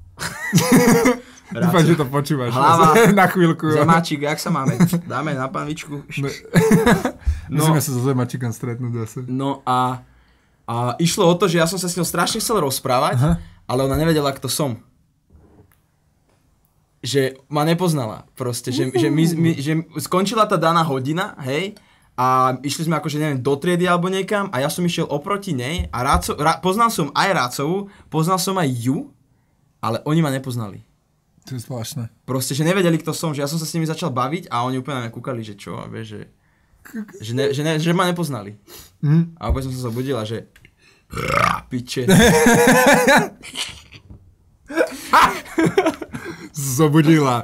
Dúfam, že to počúvaš. Hlava, na chvíľku. Zemáčik, jak sa máme? Dáme na panvičku. No, musíme sa so Zemáčikom stretnúť zase. No a, a išlo o to, že ja som sa s ňou strašne chcel rozprávať, Aha. ale ona nevedela, kto som. Že ma nepoznala proste, že, že, my, my, že skončila tá daná hodina, hej, a išli sme akože, neviem, do triedy alebo niekam a ja som išiel oproti nej a Ráco, Rá, poznal som aj Rácovú, poznal som aj ju, ale oni ma nepoznali. To je zvláštne. Proste, že nevedeli, kto som, že ja som sa s nimi začal baviť a oni úplne na mňa kúkali, že čo, vieš, že, že, ne, že, ne, že ma nepoznali. Mm. A opäť som sa zobudil a že piče. Zobudila.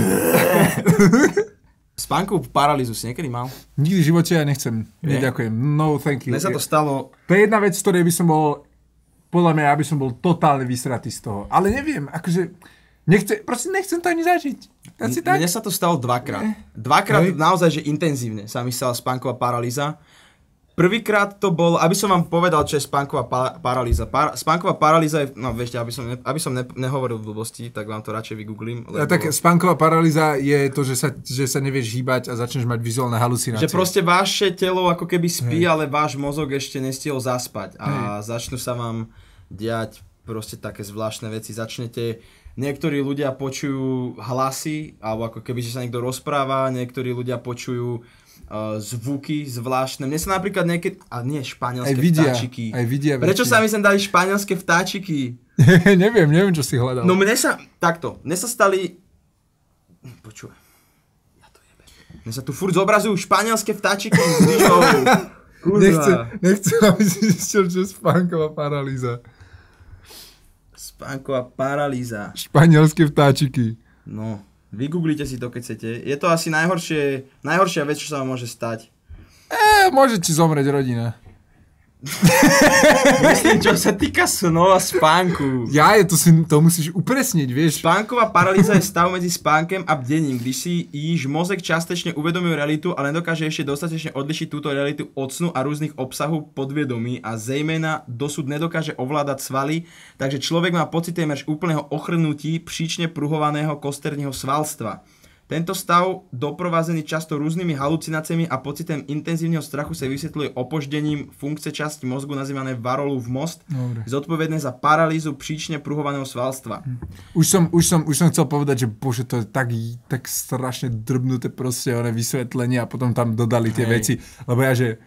Spánkovú paralýzu si niekedy mal? Nikdy v živote ja nechcem. Neďakujem. No thank you. Mne sa to stalo... To je jedna vec, z ktorej by som bol... Podľa mňa, aby som bol totálne vysratý z toho. Ale neviem, akože... Nechce, proste nechcem to ani zažiť. Asi tak? Mne sa to stalo dvakrát. Dvakrát Hej. naozaj, že intenzívne sa mi stala spánková paralýza. Prvýkrát to bol, aby som vám povedal, čo je spánková pa- paralýza. Par- spánková paralýza je, no viete, aby som, ne, aby som ne, nehovoril v blbosti, tak vám to radšej vygooglím. Lebo... A tak spánková paralýza je to, že sa, že sa nevieš hýbať a začneš mať vizuálne halucinácie. Že proste vaše telo ako keby spí, Hej. ale váš mozog ešte nestihol zaspať. A Hej. začnú sa vám diať proste také zvláštne veci. Začnete, niektorí ľudia počujú hlasy, alebo ako keby, že sa niekto rozpráva, niektorí ľudia počujú Uh, zvuky zvláštne. Mne sa napríklad niekedy... A nie, španielské aj vidia, vtáčiky. Aj vidia Prečo sa mi sem dali španielské vtáčiky? neviem, neviem, čo si hľadal. No mne sa... Takto. Mne sa stali... Počúvaj. Ja to jebe. Mne sa tu furt zobrazujú španielské vtáčiky s lyžou. Nechcem, nechcem, aby si zistil, čo je spánková paralýza. Spánková paralýza. Španielské vtáčiky. No. Vygooglite si to, keď chcete. Je to asi najhoršie, najhoršia vec, čo sa vám môže stať. E, môže ti zomrieť rodina. Myslím, čo sa týka snov a spánku. Ja, to, si, to musíš upresniť, vieš. Spánková paralýza je stav medzi spánkem a bdením, když si již mozek částečne uvedomil realitu, ale nedokáže ešte dostatečne odlišiť túto realitu od snu a rôznych obsahov podvedomí a zejména dosud nedokáže ovládať svaly, takže človek má pocit témer úplného ochrnutí příčne pruhovaného kosterního svalstva. Tento stav, doprovázený často rôznymi halucináciami a pocitem intenzívneho strachu, sa vysvetľuje opoždením funkcie časti mozgu nazývané Varolův most, Dobre. Zodpovedné za paralýzu příčne pruhovaného svalstva. Už som, už som, už som chcel povedať, že bože, to je tak, tak strašne drbnuté proste one vysvetlenie a potom tam dodali tie Hej. veci, lebo ja, že...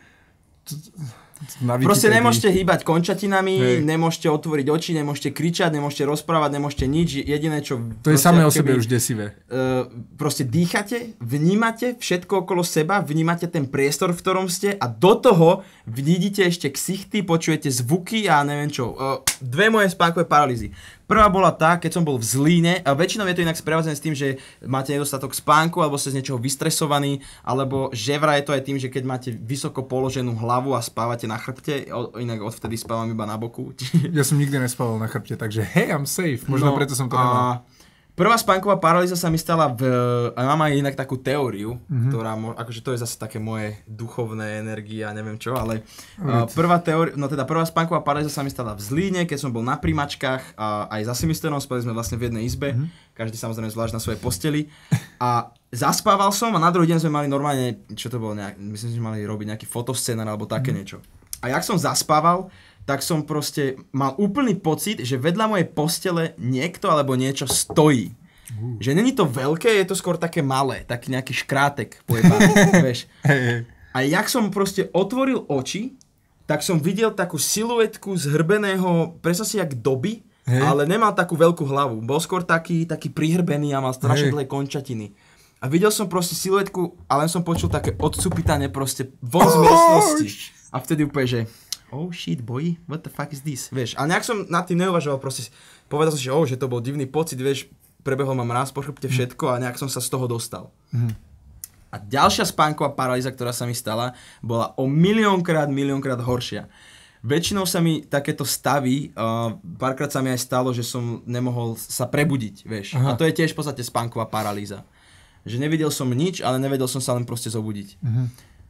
Proste nemôžete hýbať končatinami, Hej. nemôžete otvoriť oči, nemôžete kričať, nemôžete rozprávať, nemôžete nič. Jediné, čo... To je samé o sebe už desivé. Uh, proste dýchate, vnímate všetko okolo seba, vnímate ten priestor, v ktorom ste a do toho vidíte ešte ksichty, počujete zvuky a neviem čo. Uh, dve moje spánkové paralýzy. Prvá bola tá, keď som bol v Zlíne, a väčšinou je to inak sprevádzané s tým, že máte nedostatok spánku, alebo ste z niečoho vystresovaní, alebo že vraj je to aj tým, že keď máte vysoko položenú hlavu a spávate na chrbte, inak odvtedy spávam iba na boku. Ja som nikdy nespával na chrbte, takže hey, I'm safe, možno no, preto som to nemal. Prvá spánková paralýza sa mi stala v... A mám aj inak takú teóriu, mm-hmm. ktorá... Akože to je zase také moje duchovné energie a neviem čo, ale... Uh, prvá teória... No teda prvá spánková paralýza sa mi stala v Zlíne, keď som bol na primačkách a aj za semisterom, spali sme vlastne v jednej izbe. Mm-hmm. Každý samozrejme zvlášť na svojej posteli. A zaspával som a na druhý deň sme mali normálne... Čo to bolo? Nejak, myslím, že mali robiť nejaký fotoscénar alebo také mm-hmm. niečo. A jak som zaspával, tak som proste mal úplný pocit, že vedľa mojej postele niekto alebo niečo stojí. Uh. Že není to veľké, je to skôr také malé, taký nejaký škrátek pojebaný, vieš. Hey, hey. A jak som proste otvoril oči, tak som videl takú siluetku zhrbeného, presne si jak doby, hey. ale nemal takú veľkú hlavu. Bol skôr taký, taký prihrbený a mal strašne hey. dlhé končatiny. A videl som proste siluetku, ale som počul také odsupitanie proste von z miestnosti. A vtedy úplne, že... Oh shit, boy, what the fuck is this? Vieš, a nejak som nad tým neuvažoval, proste povedal som si, že, oh, že to bol divný pocit, vieš, prebehol ma mráz po chrbte všetko a nejak som sa z toho dostal. Mm. A ďalšia spánková paralýza, ktorá sa mi stala, bola o miliónkrát, miliónkrát horšia. Väčšinou sa mi takéto stavy, uh, párkrát sa mi aj stalo, že som nemohol sa prebudiť, vieš. Aha. A to je tiež v podstate spánková paralýza. Že nevidel som nič, ale nevedel som sa len proste zobudiť. Mm.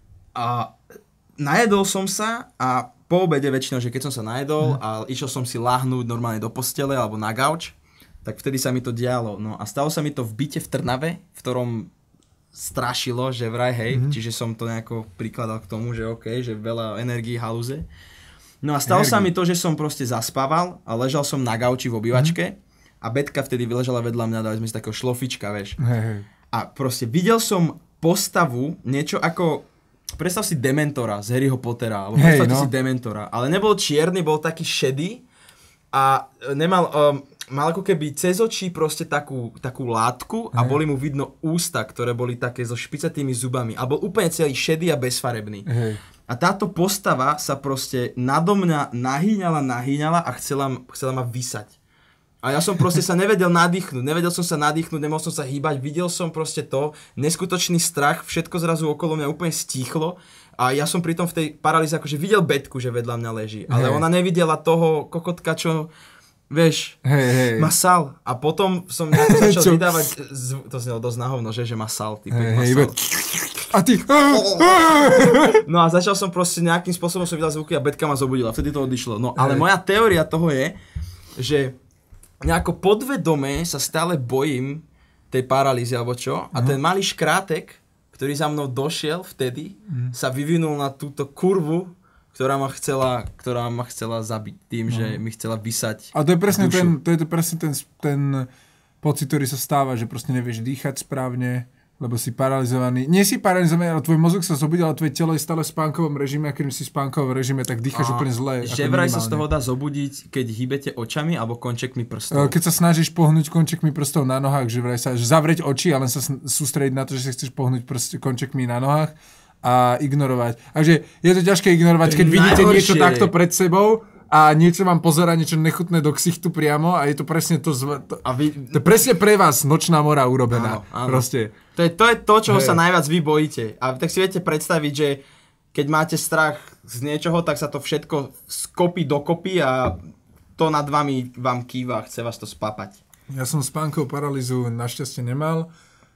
A najedol som sa a po obede väčšinou, že keď som sa najedol a išiel som si láhnuť normálne do postele alebo na gauč, tak vtedy sa mi to dialo. No a stalo sa mi to v byte v Trnave, v ktorom strašilo, že vraj hej, mm-hmm. čiže som to nejako prikladal k tomu, že okej, okay, že veľa energií halúze. No a stalo Energie. sa mi to, že som proste zaspával a ležal som na gauči v obývačke mm-hmm. a Betka vtedy vyležala vedľa mňa, dali sme si takého šlofička, vieš. Hey, hey. A proste videl som postavu, niečo ako... Predstav si Dementora z Harryho Pottera, alebo predstav hey, no. si Dementora, ale nebol čierny, bol taký šedý a nemal, um, mal ako keby cez očí proste takú, takú látku a hey. boli mu vidno ústa, ktoré boli také so špicatými zubami a bol úplne celý šedý a bezfarebný. Hey. A táto postava sa proste nado mňa nahýňala, nahýňala a chcela, chcela ma vysať. A ja som proste sa nevedel nadýchnuť, nevedel som sa nadýchnuť, nemohol som sa hýbať, videl som proste to, neskutočný strach, všetko zrazu okolo mňa úplne stíchlo a ja som pritom v tej paralýze akože videl Betku, že vedľa mňa leží, ale hey. ona nevidela toho kokotka, čo, vieš, hey, hey. ma sal. A potom som nejako začal vydávať, zv... to znelo dosť nahovno, že, že ma sal, typ, hey, ma sal. A ty... No a začal som proste nejakým spôsobom som vydal zvuky a Betka ma zobudila, vtedy to odišlo. No ale hey. moja teória toho je, že nejako podvedome sa stále bojím tej paralýzy alebo čo a ten malý škrátek, ktorý za mnou došiel vtedy, mm. sa vyvinul na túto kurvu, ktorá ma chcela, ktorá ma chcela zabiť tým, no. že mi chcela vysať A to je presne, ten, to je to presne ten, ten pocit, ktorý sa stáva, že proste nevieš dýchať správne, lebo si paralizovaný. Nie si paralizovaný, ale tvoj mozog sa zobudil, ale tvoje telo je stále v spánkovom režime a keď si v spánkovom režime, tak dýcháš a úplne zle. Že vraj sa z toho dá zobudiť, keď hýbete očami alebo končekmi prstov? Keď sa snažíš pohnúť končekmi prstov na nohách, že vraj sa že zavrieť oči, ale sa sústrediť na to, že sa chceš pohnúť prst, končekmi na nohách a ignorovať. Takže je to ťažké ignorovať, keď vidíte niečo takto pred sebou a niečo vám pozerá, niečo nechutné do ksichtu priamo a je to presne to, zv- to, A vy... to je presne pre vás nočná mora urobená. Áno, áno. Proste. To je, to je to, čoho Hej. sa najviac vy bojíte. A tak si viete predstaviť, že keď máte strach z niečoho, tak sa to všetko skopí dokopy a to nad vami vám kýva a chce vás to spapať. Ja som spánkovú paralýzu našťastie nemal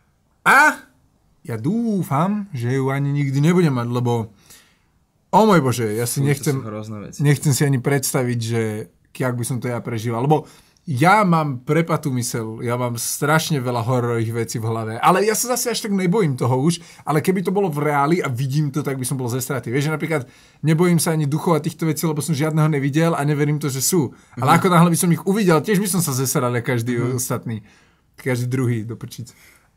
a ja dúfam, že ju ani nikdy nebudem mať, lebo o môj Bože, ja si Fú, nechcem, veci. nechcem si ani predstaviť, že jak by som to ja prežíval, lebo ja mám prepatú mysel, ja mám strašne veľa hororových vecí v hlave, ale ja sa zase až tak nebojím toho už, ale keby to bolo v reáli a vidím to, tak by som bol ze straty. Vieš, že napríklad nebojím sa ani duchov a týchto vecí, lebo som žiadneho nevidel a neverím to, že sú. Mm-hmm. Ale ako náhle by som ich uvidel, tiež by som sa zesral na každý mm-hmm. ostatný, každý druhý do prčic.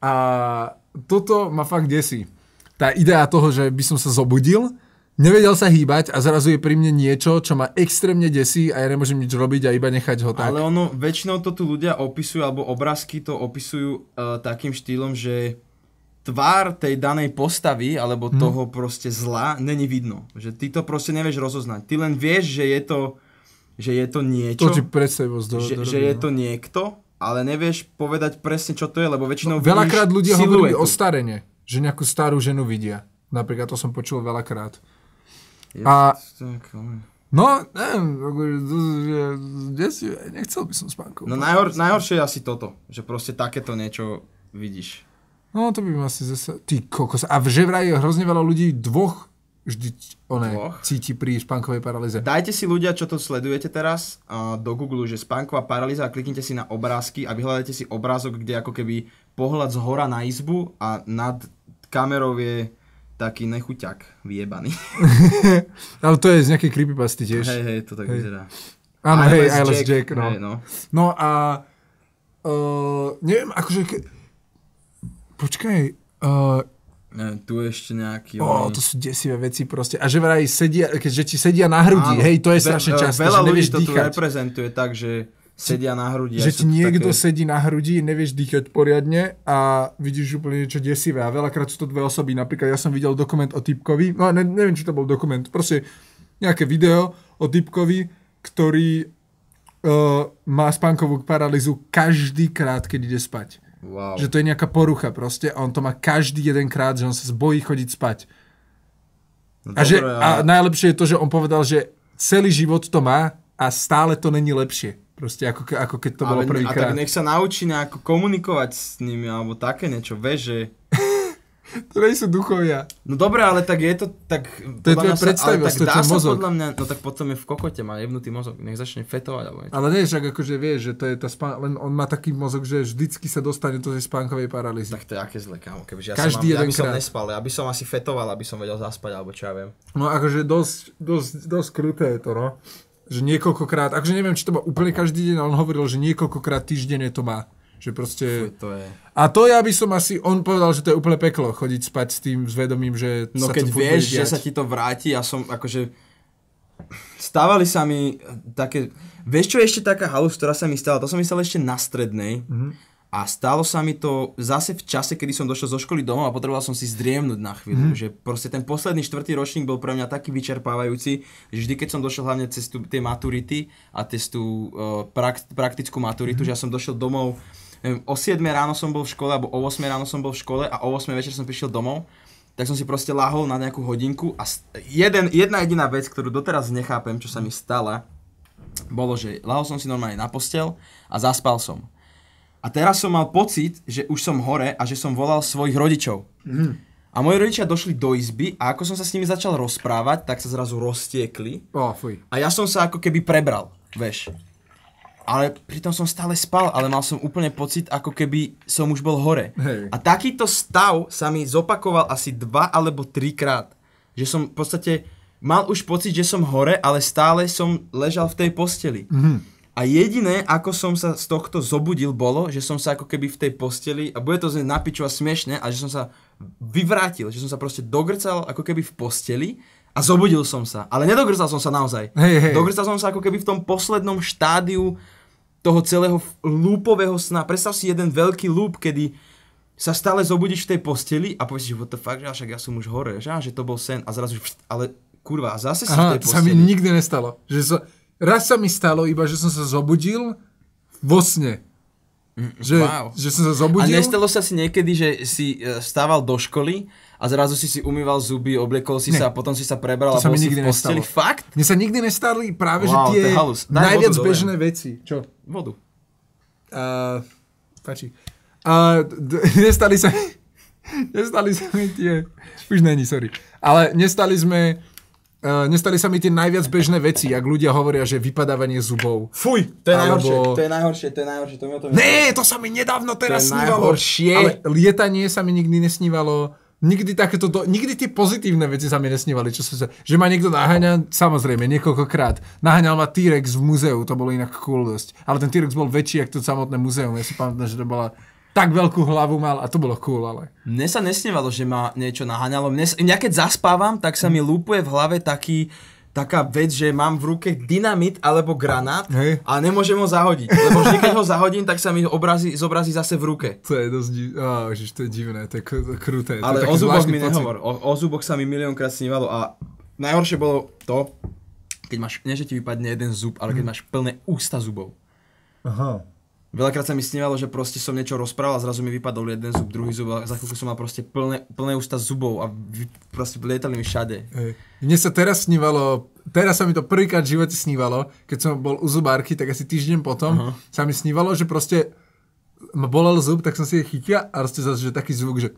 A toto ma fakt desí. Tá idea toho, že by som sa zobudil, nevedel sa hýbať a zrazu je pri mne niečo, čo ma extrémne desí a ja nemôžem nič robiť a iba nechať ho tak. Ale ono, väčšinou to tu ľudia opisujú, alebo obrázky to opisujú uh, takým štýlom, že tvár tej danej postavy, alebo hmm. toho proste zla, není vidno. Že ty to proste nevieš rozoznať. Ty len vieš, že je to, že je to niečo, to ti predstavivosť do, že, do že je to niekto, ale nevieš povedať presne, čo to je, lebo väčšinou no, veľakrát ľudia hovorí o siluetu. starene, že nejakú starú ženu vidia. Napríklad to som počul veľakrát. Je A- tak, ale- No, neviem, akože, desivé, nechcel by som spánkovú. No najhor, najhoršie je asi toto, že proste takéto niečo vidíš. No, to by ma asi zase... Ty kokos. A že vraj hrozne veľa ľudí dvoch vždy one, Dvoch? cíti pri spánkovej paralýze. Dajte si ľudia, čo to sledujete teraz, uh, do Google, že spánková paralýza a kliknite si na obrázky a vyhľadajte si obrázok, kde ako keby pohľad z hora na izbu a nad kamerou je taký nechuťak vyjebaný. Ale to je z nejakej creepypasty tiež. Hej, hej, to tak Hej. vyzerá. Áno, hej, Eyeless Eyeless Jack, Jack, no. hej, no. No a... Uh, neviem, akože... Ke... Počkaj... Uh, Ne, tu je ešte nejaký... oh, oný- to sú desivé veci proste. A že vraj sedia, keďže ti sedia na hrudi, Áno, hej, to je ve- strašne e, často, Veľa že ľudí nevieš to tu dýchať. reprezentuje tak, že sedia na hrudi. Že a ti sú to niekto také... sedí na hrudi, nevieš dýchať poriadne a vidíš úplne niečo desivé. A veľakrát sú to dve osoby. Napríklad ja som videl dokument o typkovi, no ne, neviem, či to bol dokument, proste nejaké video o typkovi, ktorý uh, má spánkovú paralýzu každý krát, keď ide spať. Wow. Že to je nejaká porucha proste a on to má každý jeden krát, že on sa bojí chodiť spať. No, A, že, dobre, a najlepšie je to, že on povedal, že celý život to má a stále to není lepšie. Proste ako, ke- ako keď to bolo ale, a prvýkrát. tak nech sa naučí nejako komunikovať s nimi, alebo také niečo, vieš, že... To nie sú duchovia. No dobré, ale tak je to tak... To je tvoja podľa mňa sa- predstavivosť, ale tak to je dá tvoj sa mozog. podľa mňa, no tak potom je v kokote, má jebnutý mozog, nech začne fetovať alebo niečo. Ale nie, však akože vieš, že to je tá spán... len on má taký mozog, že vždycky sa dostane do tej spánkovej paralýzy. Tak to je aké zle, kámo, kebyže ja Každý som, mám, ja jeden by som krát. nespal, ja by som asi fetoval, aby som vedel zaspať, alebo čo ja viem. No akože dosť, dosť, dosť kruté je to, no. Že niekoľkokrát, akože neviem, či to má úplne každý deň, ale on hovoril, že niekoľkokrát týždenne to má. Že proste... Fuj, to je... A to ja by som asi, on povedal, že to je úplne peklo, chodiť spať s tým zvedomím, že No sa keď to furt vieš, bude že diať. sa ti to vráti, ja som akože... Stávali sa mi také... Vieš čo je ešte taká halus, ktorá sa mi stala? To som myslel ešte na strednej. Mm-hmm. A stalo sa mi to zase v čase, kedy som došiel zo školy domov a potreboval som si zdriemnúť na chvíľu. Mm. Že proste ten posledný štvrtý ročník bol pre mňa taký vyčerpávajúci, že vždy, keď som došiel hlavne cez tú, tie maturity a cez tú uh, prak, praktickú maturitu, mm. že ja som došiel domov, neviem, o siedmej ráno som bol v škole, alebo o ôsmej ráno som bol v škole a o ôsmej večer som prišiel domov, tak som si proste lahol na nejakú hodinku a jeden, jedna jediná vec, ktorú doteraz nechápem, čo sa mi stala, bolo, že lahol som si normálne na posteľ a zaspal som. A teraz som mal pocit, že už som hore a že som volal svojich rodičov. Mm. A moji rodičia došli do izby a ako som sa s nimi začal rozprávať, tak sa zrazu roztiekli. Oh, fuj. A ja som sa ako keby prebral, vieš. Ale pritom som stále spal, ale mal som úplne pocit, ako keby som už bol hore. Hej. A takýto stav sa mi zopakoval asi dva alebo trikrát. Že som v podstate mal už pocit, že som hore, ale stále som ležal v tej posteli. Mm-hmm. A jediné, ako som sa z tohto zobudil, bolo, že som sa ako keby v tej posteli, a bude to znieť na piču a smiešne, a že som sa vyvrátil, že som sa proste dogrcal ako keby v posteli a zobudil som sa. Ale nedogrcal som sa naozaj. Hej, hej. Dogrcal som sa ako keby v tom poslednom štádiu toho celého lúpového sna. Predstav si jeden veľký lúp, kedy sa stále zobudíš v tej posteli a povieš si, what the fuck, že však ja som už hore, že, že to bol sen a zrazu, ale kurva, zase si Aha, v tej to sa mi posteli. nikdy nestalo. Že so, raz sa mi stalo iba, že som sa zobudil vo sne. Že, wow. že som sa zobudil. A nestalo sa si niekedy, že si stával do školy a zrazu si si umýval zuby, obliekol si ne. sa a potom si sa prebral to a bol si v posteli? Nestalo. Fakt? Mne sa nikdy nestali práve, wow, že tie najviac vodu, bežné veci. Čo? Vodu. Uh, páči. Uh, d- nestali sa nestali sa mi tie... Už není, sorry. Ale nestali sme... Uh, nestali sa mi tie najviac bežné veci, ak ľudia hovoria, že vypadávanie zubov. Fuj, to je alebo... najhoršie, to je najhoršie, to je najhoršie. To mi o tom Nie, to sa mi nedávno teraz to je snívalo. Najhoršie. Ale lietanie sa mi nikdy nesnívalo. Nikdy takéto, do... nikdy tie pozitívne veci sa mi nesnívali. Čo sa... Že ma niekto naháňa, samozrejme, niekoľkokrát. Naháňal ma T-Rex v múzeu, to bolo inak cool dosť. Ale ten T-Rex bol väčší, ako to samotné múzeum. Ja si pamätám, že to bola... Tak veľkú hlavu mal a to bolo cool, ale... Mne sa nesnívalo, že ma niečo naháňalo. Mne, ja keď zaspávam, tak sa mi lúpuje v hlave taký... taká vec, že mám v ruke dynamit alebo granát Hej. a nemôžem ho zahodiť. Lebo vždy, keď ho zahodím, tak sa mi obrazí, zobrazí zase v ruke. To je dosť divné. Oh, to je divné, to je kruté. Ale to je o zuboch mi pocit. nehovor. O, o zuboch sa mi miliónkrát snívalo a najhoršie bolo to, keď máš, nie že ti vypadne jeden zub, ale keď máš plné ústa zubov. Aha. Veľakrát sa mi snívalo, že proste som niečo rozprával a zrazu mi vypadol jeden zub, druhý zub a za chvíľku som mal proste plné, plné ústa zubov a vy, proste lietali mi všade. Ej. Mne sa teraz snívalo, teraz sa mi to prvýkrát v živote snívalo, keď som bol u zubárky, tak asi týždeň potom, uh-huh. sa mi snívalo, že proste ma bolel zub, tak som si je chytil a proste zase, že taký zvuk, že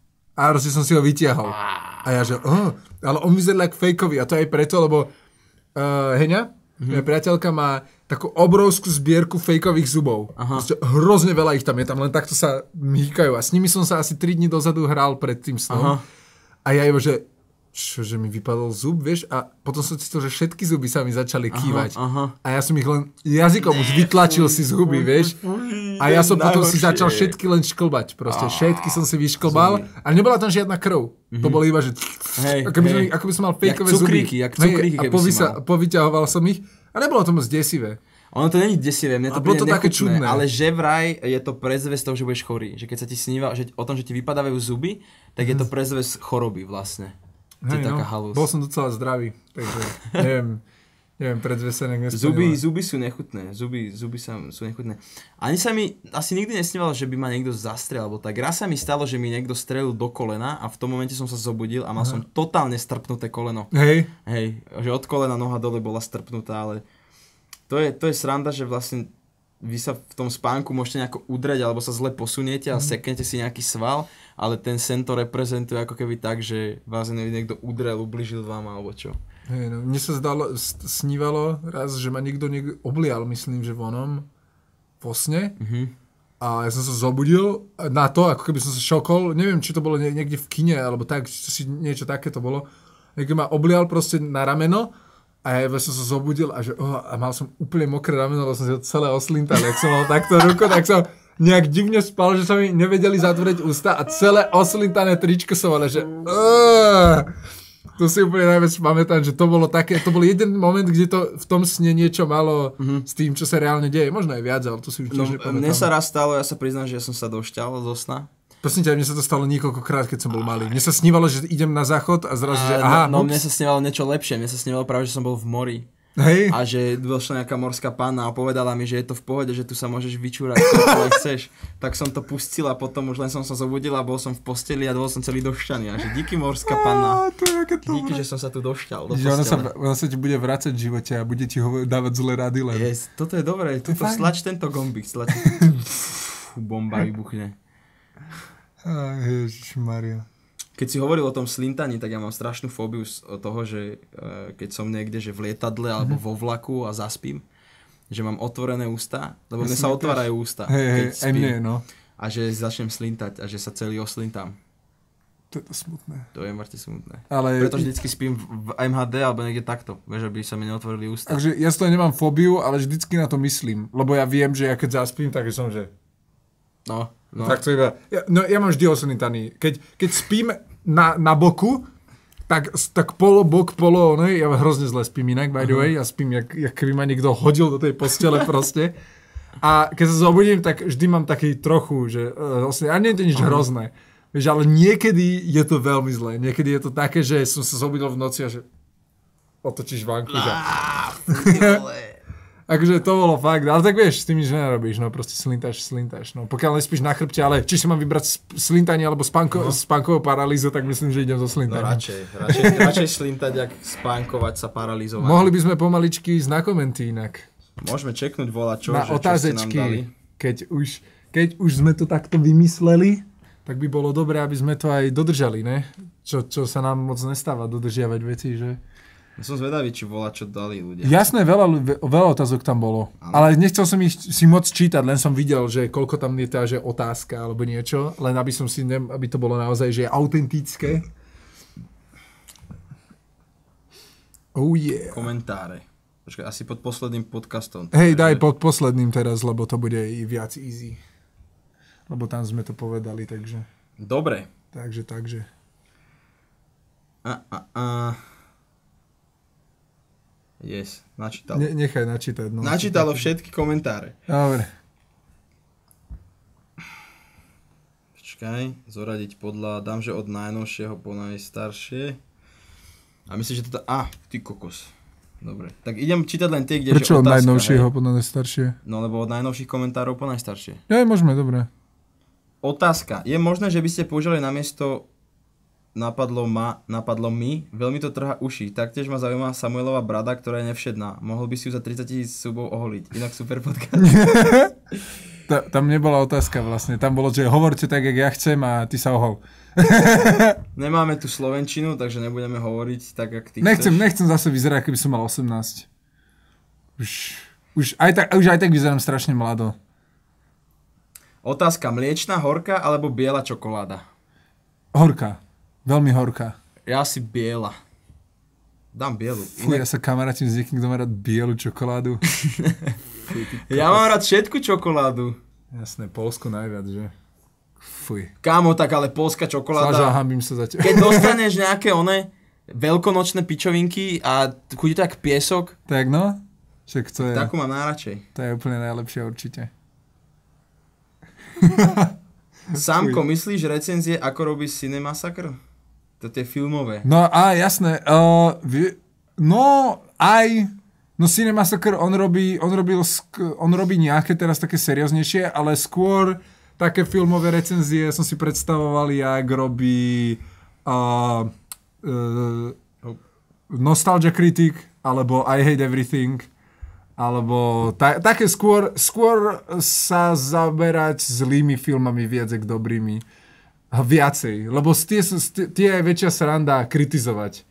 a proste som si ho vytiahol. A ja že, oh, ale on vyzerá like fejkový a to aj preto, lebo uh, Heňa, mm-hmm. moja priateľka má takú obrovskú zbierku fejkových zubov. Proste hrozne veľa ich tam je, tam len takto sa mýkajú. A s nimi som sa asi tri dni dozadu hral pred tým snom. Aha. A ja iba, že čo, že mi vypadol zub, vieš? A potom som cítil, že všetky zuby sa mi začali kývať. Aha, aha. A ja som ich len jazykom už vytlačil si z huby, vieš? A ja som potom si začal všetky len šklbať. Proste všetky som si vyšklbal. A nebola tam žiadna krv. To bolo iba, že hej, ako, by som, ako by som mal fejkové zuby. Jak cukríky, a povysa, povyťahoval som ich. A nebolo to moc desivé. Ono to není desivé, mne to príde to také čudné. Ale že vraj je to predzvesť toho, že budeš chorý. Že keď sa ti sníva že, o tom, že ti vypadávajú zuby, tak je to predzvesť choroby vlastne. Hej, no, halus. Bol som docela zdravý, takže neviem, neviem predzvesenek nesplňovať. Zuby, zuby sú nechutné, zuby, zuby sa, sú nechutné. Ani sa mi asi nikdy nesnívalo, že by ma niekto zastrel, alebo tak. Raz sa mi stalo, že mi niekto strelil do kolena a v tom momente som sa zobudil a mal Aha. som totálne strpnuté koleno. Hej. Hej, že od kolena noha dole bola strpnutá, ale to je, to je sranda, že vlastne vy sa v tom spánku môžete nejako udreť alebo sa zle posuniete a seknete si nejaký sval, ale ten sen to reprezentuje ako keby tak, že vás niekto udrel, ubližil vám alebo čo. Hej, no, mne sa zdalo, snívalo raz, že ma niekto niekto oblial, myslím, že vonom vo sne. Uh-huh. A ja som sa zobudil na to, ako keby som sa šokol, neviem, či to bolo niekde v kine alebo tak, či niečo také to bolo. Niekto ma oblial proste na rameno. A ja som sa zobudil a, že, oh, a mal som úplne mokré rameno, lebo som si ho celé oslintal. Jak som mal takto ruku, tak som nejak divne spal, že sa mi nevedeli zatvoriť ústa a celé oslintané tričko som mal, že uh, to si úplne najviac pamätám, že to bolo také, to bol jeden moment, kde to v tom sne niečo malo mm-hmm. s tým, čo sa reálne deje. Možno aj viac, ale to si už tiež no, nepamätám. Mne sa raz stalo, ja sa priznám, že ja som sa došťal zo sna. Prosím ťa, mne sa to stalo niekoľkokrát, keď som bol malý. Mne sa snívalo, že idem na záchod a zrazu, že aha, No, no mne sa snívalo niečo lepšie. Mne sa snívalo práve, že som bol v mori. Hej. A že došla nejaká morská panna a povedala mi, že je to v pohode, že tu sa môžeš vyčúrať, koľko chceš. Tak som to pustil a potom už len som sa zobudil a bol som v posteli a bol som celý došťaný. A že díky morská panna. Díky, že som sa tu došťal. Do že ona sa, ona sa ti bude vrácať v živote a bude ti ho dávať zlé rady len. Yes, toto je dobré. Toto slač tento gombík. Slač. Bomba vybuchne. Ježišmaria. Keď si hovoril o tom slintaní, tak ja mám strašnú fóbiu z toho, že uh, keď som niekde, že v lietadle alebo vo vlaku a zaspím, že mám otvorené ústa, lebo mne sa otvárajú ústa, hey, keď hey, spím. Mne, no. A že začnem slintať a že sa celý oslintám. To je to smutné. To je mŕte smutné. Ale... Preto vždycky spím v em há dé alebo niekde takto, vieš, aby sa mi neotvorili ústa. Takže ja z toho nemám fóbiu, ale vždycky na to myslím, lebo ja viem, že ja keď zaspím, tak som, že... No, no. Tak to iba... Ja, no ja mám vždy oslintaný. Keď, keď spím na, na boku, tak, tak polo, bok, polo, no, ja hrozne zle spím inak, by the way, ja spím, jak, jak keby ma niekto hodil do tej postele proste. A keď sa zobudím, tak vždy mám taký trochu, že vlastne, a nie je to nič hrozné, vieš, ale niekedy je to veľmi zlé. Niekedy je to také, že som sa zobudil v noci a že otočíš vánku, že Akože to bolo fakt, ale tak vieš, s tým nič nenarobíš, no proste slintáš, slintáš, no pokiaľ nespíš na chrbte, ale či si mám vybrať slintanie alebo spánko, no. spánkovú paralýzu, tak myslím, že idem zo slintania. No radšej, radšej, radšej slintať, jak spánkovať sa paralýzovať. Mohli by sme pomaličky ísť na komenty inak. Môžeme čeknúť volačo, na že otázečky, čo ste nám dali. Keď už, keď už sme to takto vymysleli, tak by bolo dobré, aby sme to aj dodržali, ne? Čo, čo sa nám moc nestáva, dodržiavať veci, že... Ja som zvedavý, či volá, čo dali ľudia. Jasné, veľa, veľa otázok tam bolo. Ano. Ale nechcel som ich si moc čítať, len som videl, že koľko tam je tá, že otázka alebo niečo, len aby som si, ne, aby to bolo naozaj, že autentické. Oh yeah. Komentáre. Počkaj, asi pod posledným podcastom. Hej, daj pod posledným teraz, lebo to bude i viac easy. Lebo tam sme to povedali, takže... Dobre. Takže, takže. A, a, a... Yes, načítalo. Ne, nechaj načítať. No, Načítalo všetky komentáre. Dobre. Počkaj, zoradiť podľa, dám, že od najnovšieho po najstaršie. A myslím, že toto... Á, ty kokos. Dobre, tak idem čítať len tie, kde Prečo je otázka. Prečo od najnovšieho hej. po najstaršie? No lebo od najnovších komentárov po najstaršie. Ja, môžeme, dobre. Otázka. Je možné, že by ste použili namiesto napadlo ma, napadlo mi, veľmi to trhá uši. Taktiež ma zaujíma Samuelova brada, ktorá je nevšedná. Mohol by si ju za tridsať tisíc subov oholiť. Inak super podcast. Ta, tam nebola otázka vlastne. Tam bolo, že hovorte tak, jak ja chcem a ty sa ohol. Nemáme tu slovenčinu, takže nebudeme hovoriť tak, jak ty nechcem, chceš. Nechcem zase vyzerať, keby som mal osemnásť. Už, už, aj tak, už aj tak vyzerám strašne mlado. Otázka. Mliečna, horká alebo biela čokoláda? Horká. Veľmi horká. Ja si biela. Dám bielu. Fú, ja sa kamarátim s niekým, kto má rád bielu čokoládu. Fú, ja mám rád všetku čokoládu. Jasné, Poľsko najviac, že? Fuj. Kámo, tak ale poľská čokoláda. Slaža, hambím sa za teba. Keď dostaneš nejaké one veľkonočné pičovinky a chudí to jak piesok. Tak no. Však to je... Takú mám najradšej. To je úplne najlepšie určite. Samko, myslíš recenzie, ako robí Cinemasacre? To je filmové. No a jasné. Uh, vie, no aj... No Cinemasacre, on robí, on, robil, on robí nejaké teraz také serióznejšie, ale skôr také filmové recenzie som si predstavoval, jak robí uh, uh, Nostalgia Critic, alebo I Hate Everything, alebo ta, také skôr, skôr sa zaberať zlými filmami viac k dobrými. Viacej, lebo tie, tie je väčšia sranda kritizovať.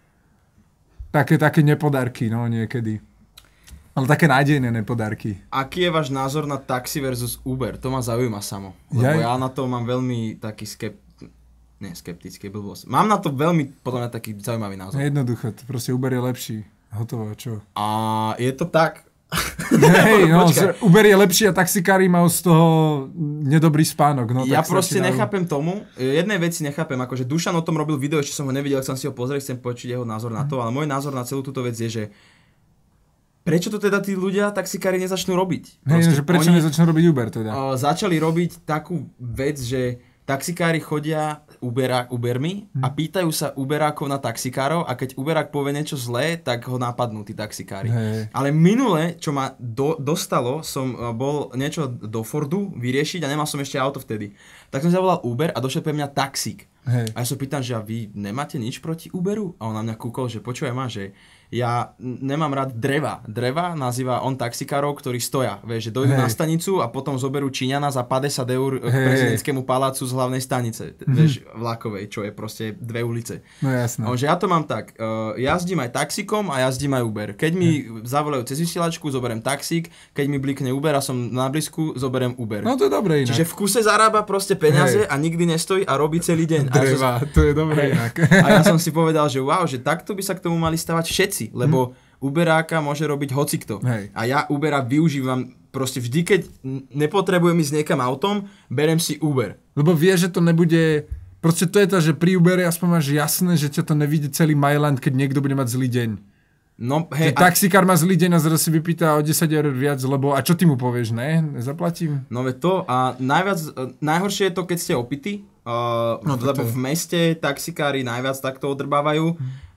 Také, také nepodarky, no niekedy. Ale také nádejné nepodarky. Aký je váš názor na taxi versus Uber? To ma zaujíma samo. Lebo ja, ja na to mám veľmi taký skep... Nie, skeptický blbosť. Mám na to veľmi, podľa mňa, taký zaujímavý názor. Jednoducho, proste Uber je lepší. Hotovo, čo? A je to tak... Hej, no, Uber je lepší a taxikári majú z toho nedobrý spánok. No, ja proste nechápem tomu, jednej veci nechápem, akože Dušan o tom robil video, ešte som ho nevidel, chcem si ho pozrieť, chcem počuť jeho názor na to, ale môj názor na celú túto vec je, že prečo to teda tí ľudia, taxikári, nezačnú robiť? Hej, že prečo oni, nezačnú robiť Uber teda? Uh, začali robiť takú vec, že taxikári chodia Uberá, Ubermi a pýtajú sa Uberákov na taxikárov a keď Uberák povie niečo zlé, tak ho napadnú tí taxikári. Hej. Ale minule, čo ma do, dostalo, som bol niečo do Fordu vyriešiť a nemal som ešte auto vtedy. Tak som zavolal Uber a došiel pre mňa taxík. Hej. A ja som pýtam, že a vy nemáte nič proti Uberu? A on na mňa kúkol, že počúvaj ma, že ja nemám rád dreva. Dreva nazýva on taxikárov, ktorí stoja. Vieš, že dojdu Hej. na stanicu a potom zoberú Číňana za päťdesiat eur k Hej. prezidentskému palácu z hlavnej stanice. Mm-hmm. Vieš, vlakovej, čo je proste dve ulice. No jasné. A on, že ja to mám tak, uh, jazdím aj taxikom a jazdím aj Uber. Keď mi Hej. zavolajú cez vysielačku, zoberiem taxík, keď mi blikne Uber a som na blízku, zoberiem Uber. No to je dobré inak. Čiže v kuse zarába proste peniaze Hej. a nikdy nestojí a robí celý deň. Dreva, to je dobré inak. A ja som si povedal, že wow, že takto by sa k tomu mali stavať všetci, lebo hm. Uberáka môže robiť hocikto. Hej. A ja Ubera využívam proste vždy, keď nepotrebujem ísť niekam autom, berem si Uber. Lebo vie, že to nebude... Proste to je to, že pri Ubere aspoň máš jasné, že ťa to nevidí celý Mailand, keď niekto bude mať zlý deň. No, hej, že a... taxikár má zlý deň a zrazu si vypýta o desať eur viac, lebo... A čo ty mu povieš, ne? Nezaplatím? No veď to a najviac, najhoršie je to, keď ste opití, uh, no, lebo v meste taxikári najviac takto odrbávajú.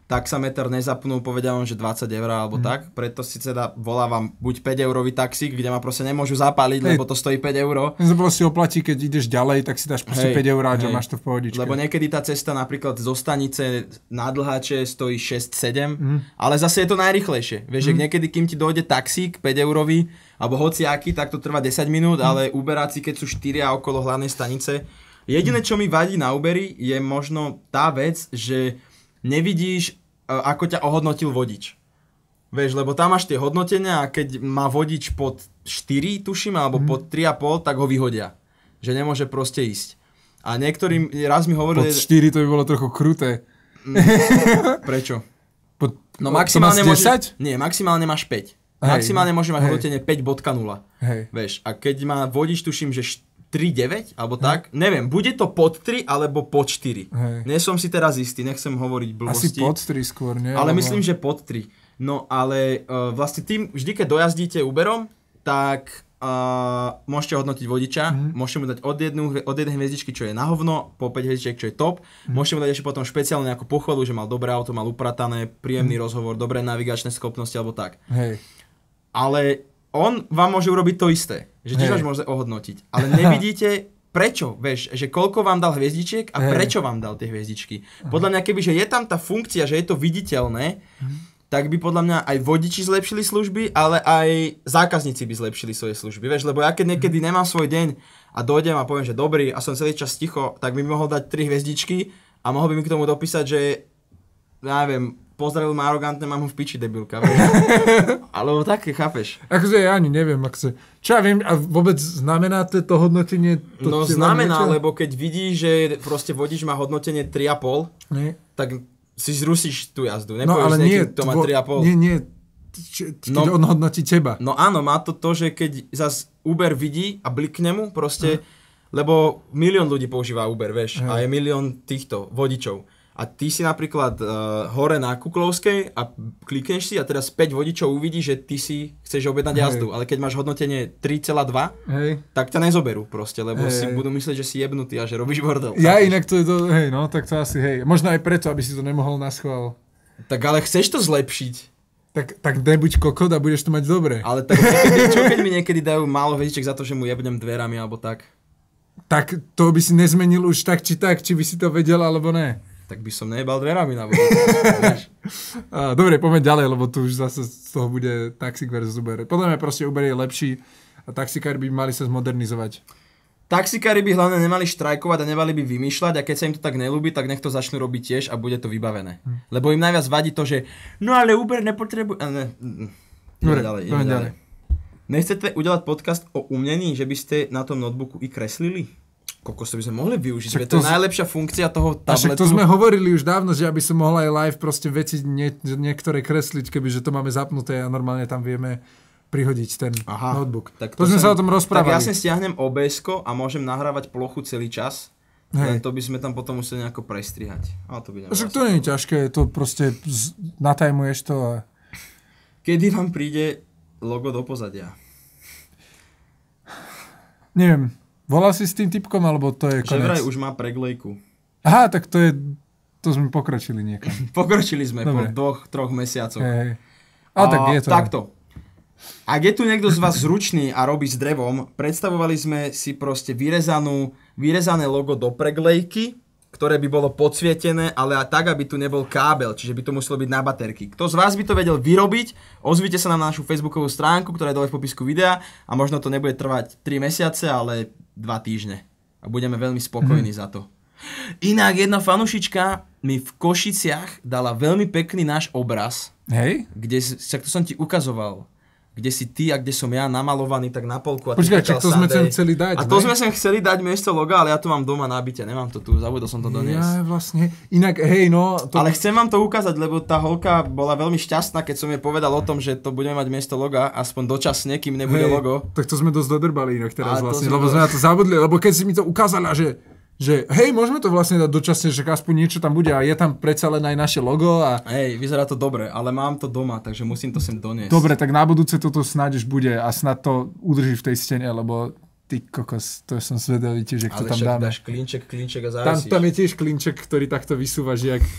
taxameter nezapnú, povedia vám, že dvadsať eur alebo mm. tak, preto si teda volávam buď päť eurový taxík, kde ma proste nemôžu zapáliť, hej, lebo to stojí päť eur. To si oplatí, keď ideš ďalej, tak si dáš proste hej, päť eur a že máš to v pohodičke. Lebo niekedy tá cesta napríklad zo stanice na Dlháče stojí šesť sedem, mm. ale zase je to najrýchlejšie. Vieš, mm. že niekedy, kým ti dojde taxík päť eurový, alebo hociaký, tak to trvá desať minút, mm. ale Uberáci, keď sú štyria okolo hlavnej stanice. Jediné, čo mi vadí na Uberi, je možno tá vec, že nevidíš, ako ťa ohodnotil vodič. Vieš, lebo tam máš tie hodnotenia a keď má vodič pod štyri, tuším, alebo pod tri a pol, tak ho vyhodia. Že nemôže proste ísť. A niektorým, raz mi hovorili... Pod štyri to by bolo trochu kruté. Prečo? Pod, no maximálne máš desať? Môže, nie, maximálne máš päť. Hej, maximálne môže mať hodnotenie päť bodka nula. Vieš, a keď má vodič, tuším, že tri deväť, alebo tak, hej, neviem, bude to pod tri, alebo pod štyri. Hej. Nie som si teraz istý, nechcem hovoriť blbosti. Asi pod tri skôr, nie? Ale alebo... myslím, že pod tri. No ale uh, vlastne tým, vždy keď dojazdíte Uberom, tak uh, môžete hodnotiť vodiča, mm. môžete mu dať od, jednu, od jednej hviezdičky, čo je na hovno, po päť hviezdičiek, čo je top. Mm. Môžete mu dať ešte potom špeciálne nejakú pochvalu, že mal dobré auto, mal upratané, príjemný mm. rozhovor, dobré navigačné schopnosti, alebo tak. Hej. Ale on vám môže urobiť to isté, že tiež vás môže ohodnotiť, ale nevidíte prečo, vieš, že koľko vám dal hviezdičiek a prečo vám dal tie hviezdičky. Podľa mňa keby, že je tam tá funkcia, že je to viditeľné, tak by podľa mňa aj vodiči zlepšili služby, ale aj zákazníci by zlepšili svoje služby, vieš, lebo ja keď niekedy nemám svoj deň a dojdem a poviem, že dobrý a som celý čas ticho, tak by mi mohol dať tri hviezdičky a mohol by mi k tomu dopísať, že ja neviem, pozdravil ma arogantne, mám ho v piči, debilka. Alebo také, chápeš? Akože ja ani neviem, akože, čo ja viem, a vôbec znamená to, to hodnotenie? To no znamená, niečo? Lebo keď vidíš, že proste vodič má hodnotenie tri a pol, nie, tak si zrusíš tú jazdu. Nepovieš, no ale nie, niekým, to má tri a pol. Nie, nie, č, č, no, on hodnotí teba. No áno, má to to, že keď zas Uber vidí a blikne mu proste, uh. lebo milión ľudí používa Uber, vieš, uh. a je milión týchto vodičov. A ty si napríklad uh, hore na Kuklovskej a klikneš si a teraz päť vodičov uvidí, že ty si chceš objednať jazdu, ale keď máš hodnotenie tri celá dva, hej, tak ťa nezoberú proste, lebo hej, si budú myslieť, že si jebnutý a že robíš bordel. Ja inak to je to, hej, no, tak to asi, hej. Možno aj preto, aby si to nemohol na schvál. Tak ale chceš to zlepšiť. Tak, tak nebuď kokot a budeš to mať dobre. Ale tak niekedy, čo keď mi niekedy dajú málo hviezdiček za to, že mu jebnem dverami alebo tak? Tak to by si nezmenil už tak či tak, či by si to vedel alebo ne. Tak by som nejebal dverami na budúce. Dobre, poďme ďalej, lebo tu už zase z toho bude taxík versus Uber. Podľa mňa proste Uber je lepší a taxikári by mali sa zmodernizovať. Taxikári by hlavne nemali štrajkovať a nemali by vymýšľať a keď sa im to tak nelúbi, tak nech to začnú robiť tiež a bude to vybavené. Hm. Lebo im najviac vadí to, že no ale Uber nepotrebuje... Ne, Dobre, ďalej, ďalej. ďalej. Nechcete udelať podcast o umnení, že by ste na tom notebooku i kreslili? Kokos, to by sme mohli využiť, však to, to je najlepšia funkcia toho tabletu. Však to sme hovorili už dávno, že aby som mohol aj live proste veci nie, niektoré kresliť, kebyže to máme zapnuté a normálne tam vieme prihodiť ten Aha, notebook. Tak to, to sme sem, sa o tom rozprávali. Tak ja si stiahnem ó bé esko a môžem nahrávať plochu celý čas, len to by sme tam potom museli nejako prestrihať. Ale to by však to nie je ťažké, to proste z, natajmuješ to a... Kedy vám príde logo do pozadia? Neviem. Volal si s tým typkom, alebo to je konec? Že vraj už má preglejku. Aha, tak to je... To sme pokročili niekam. Pokročili sme Dobre. po dvoch, troch mesiacoch. Hej. Ale tak je to. Takto. Ak je tu niekto z vás zručný a robí s drevom, predstavovali sme si proste vyrezanú, vyrezané logo do preglejky, ktoré by bolo podsvietené, ale tak, aby tu nebol kábel, čiže by to muselo byť na baterky. Kto z vás by to vedel vyrobiť, ozvite sa nám na našu facebookovú stránku, ktorá je dole v popisku videa a možno to nebude trvať tri mesiace, ale dva týždne. A budeme veľmi spokojní hmm. za to. Inak jedna fanušička mi v Košiciach dala veľmi pekný náš obraz, hej? Kde, však to som ti ukazoval, kde si ty a kde som ja namalovaný tak na polku. A počkaj, čak to sme sem chceli dať. A to ne? sme sem chceli dať miesto loga, ale ja to mám doma nabite, nemám to tu, zabudol som to doniesť. Ja vlastne, inak hej no. To... Ale chcem vám to ukázať, lebo tá holka bola veľmi šťastná, keď som jej povedal o tom, že to budeme mať miesto loga, aspoň dočasne, kým nebude hej, logo. Tak to sme dosť dodrbali inak teraz a vlastne, lebo sme na to zabudli, lebo keď si mi to ukázala, že že hej, môžeme to vlastne dať dočasne, že aspoň niečo tam bude a je tam predsa len aj naše logo a... Hej, vyzerá to dobre, ale mám to doma, takže musím to sem doniesť. Dobre, tak na budúce toto snáď už bude a snad to udrží v tej stene, lebo ty kokos, to som zvedavý tiež, jak to tam dáme. Ale však dáš klinček, klinček a závisíš. Tam, tam je tiež klinček, ktorý takto vysúvaš, jak...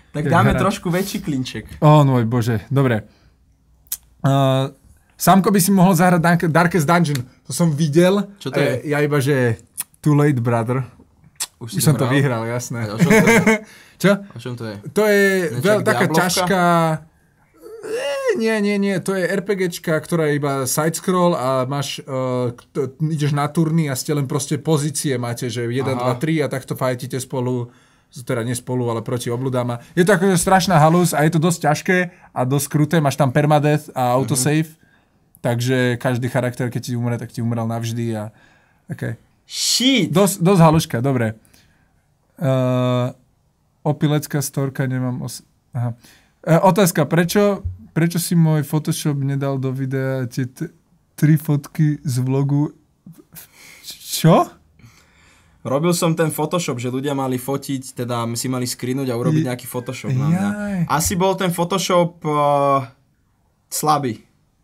Tak dáme hra. Trošku väčší klinček. Ó, môj bože, dobre. Uh, Samko by si mohol zahrať Darkest Dungeon. To som videl. Čo to je? Ja iba, že too late, brother. Už, Už som to vyhral, jasné. A o čom to je? Čo? O čom to je? To je veľ, taká ťažká... Nie, nie, nie. To je RPGčka, ktorá je iba side-scroll a máš, uh, to, ideš na turny a ste len proste pozície máte, že jeden, dva, tri a takto fajtíte spolu, teda nie spolu, ale proti obludám. Je to akože strašná halus a je to dosť ťažké a dosť kruté. Máš tam permadeath a autosave, mm-hmm. takže každý charakter, keď ti umre, tak ti umrel navždy a... Okay. Shit! Dos, dosť haluška, dobre. Uh, opilecká storka, nemám... Os- Aha. Uh, otázka, prečo... Prečo si môj Photoshop nedal do videa tie t- tri fotky z vlogu? Čo? Robil som ten Photoshop, že ľudia mali fotiť, teda si mali screenuť a urobiť nejaký Photoshop na mňa. Asi bol ten Photoshop uh, slabý.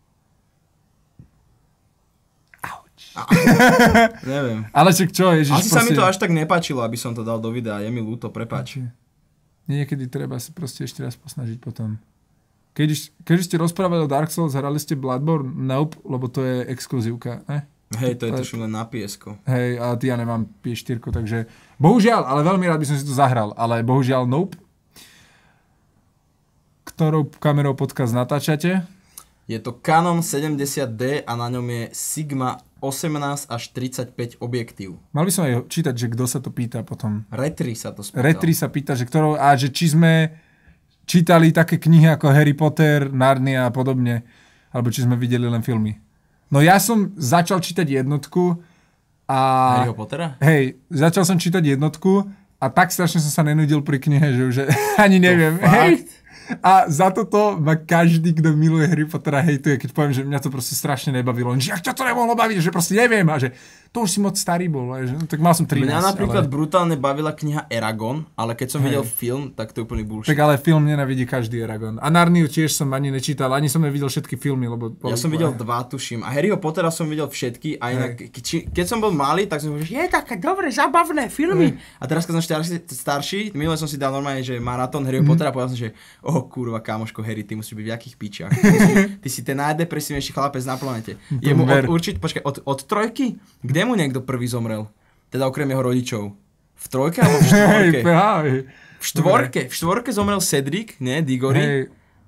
Auč. Neviem. Ale čak čo? Ježiš, Asi proste... sa mi to až tak nepáčilo, aby som to dal do videa. Je mi ľúto, prepáč. Niekedy treba sa proste ešte raz posnažiť potom. Keď, keď ste rozprávali o Dark Souls, hrali ste Bloodborne? Nope, lebo to je exkluzívka, ne? Hej, to je tuším len na pé esko. Hej, a ja nemám pé štyri, takže bohužiaľ, ale veľmi rád by som si to zahral, ale bohužiaľ nope. Ktorou kamerou podcast natáčate? Je to Canon sedemdesiat dé a na ňom je Sigma osemnásť až tridsaťpäť objektív. Mal by som aj čítať, že kto sa to pýta potom. Retri sa to spýtal. Retri sa pýta, že ktorou, a že či sme... čítali také knihy ako Harry Potter, Narnia a podobne, alebo či sme videli len filmy. No ja som začal čítať jednotku a... Harryho Pottera? Hej, začal som čítať jednotku a tak strašne som sa nenudil pri knihe, že už ani neviem. Hej. A za toto ma každý, kto miluje Harry Pottera, hejtuje, keď poviem, že mňa to proste strašne nebavilo. Že jak ťa to nemohlo baviť, že proste neviem a že to už si moc starý bol. Že, no, tak mal som trinásť. Mňa napríklad ale... brutálne bavila kniha Eragon, ale keď som hey. videl film, tak to je úplný bullshit. Tak ale film nenavidí každý Eragon. A Narniu tiež som ani nečítal, ani som nevidel všetky filmy, lebo... Ja som videl dva, tuším. A Harryho Pottera som videl všetky a inak, hey. ke, keď som bol malý, tak som povedal, že je také dobré, zábavné filmy. Hey. A teraz, keď som starší, starší minule som si dal normálne, že maratón Harryho mm. Pottera a povedal som, že oh kurva, kamoško Harry, ty musíš byť v jakých pičiach. Ty, ty si ten najdepresívnejší chlapec na planete. Je mu od, určite, počkaj, od, od trojky? Kde mu niekto prvý zomrel? Teda okrem jeho rodičov. V trojke alebo v štvorke? V štvorke. V štvorke zomrel Cedric, ne, Diggory. Hey.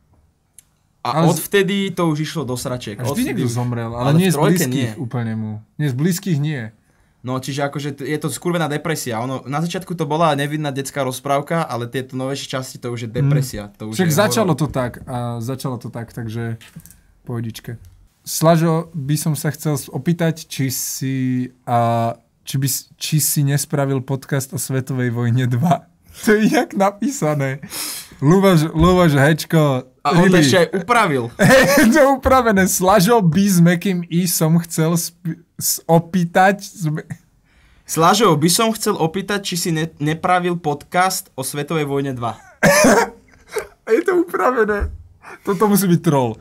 A ale odvtedy to už išlo do sraček. A vždy niekto zomrel, ale, ale nie z blízkych úplne mu. Nie z blízkych nie. No, čiže akože je to skurvená depresia. Ono, na začiatku to bola nevinná detská rozprávka, ale tieto novejšie časti to už je depresia. To už Však je začalo horor. to tak a začalo to tak, takže pohodičke. Slažo, by som sa chcel opýtať, či si, a, či, by, či si nespravil podcast o Svetovej vojne dva. To je jak napísané. Luboš, Luboš Hečko. A on to ešte aj upravil. Hej, to je upravené. Slažo by s Mekým I som chcel sp- s- opýtať. Slažo, by som chcel opýtať, či si ne- nepravil podcast o Svetovej vojne dva. Je to upravené. Toto musí byť troll.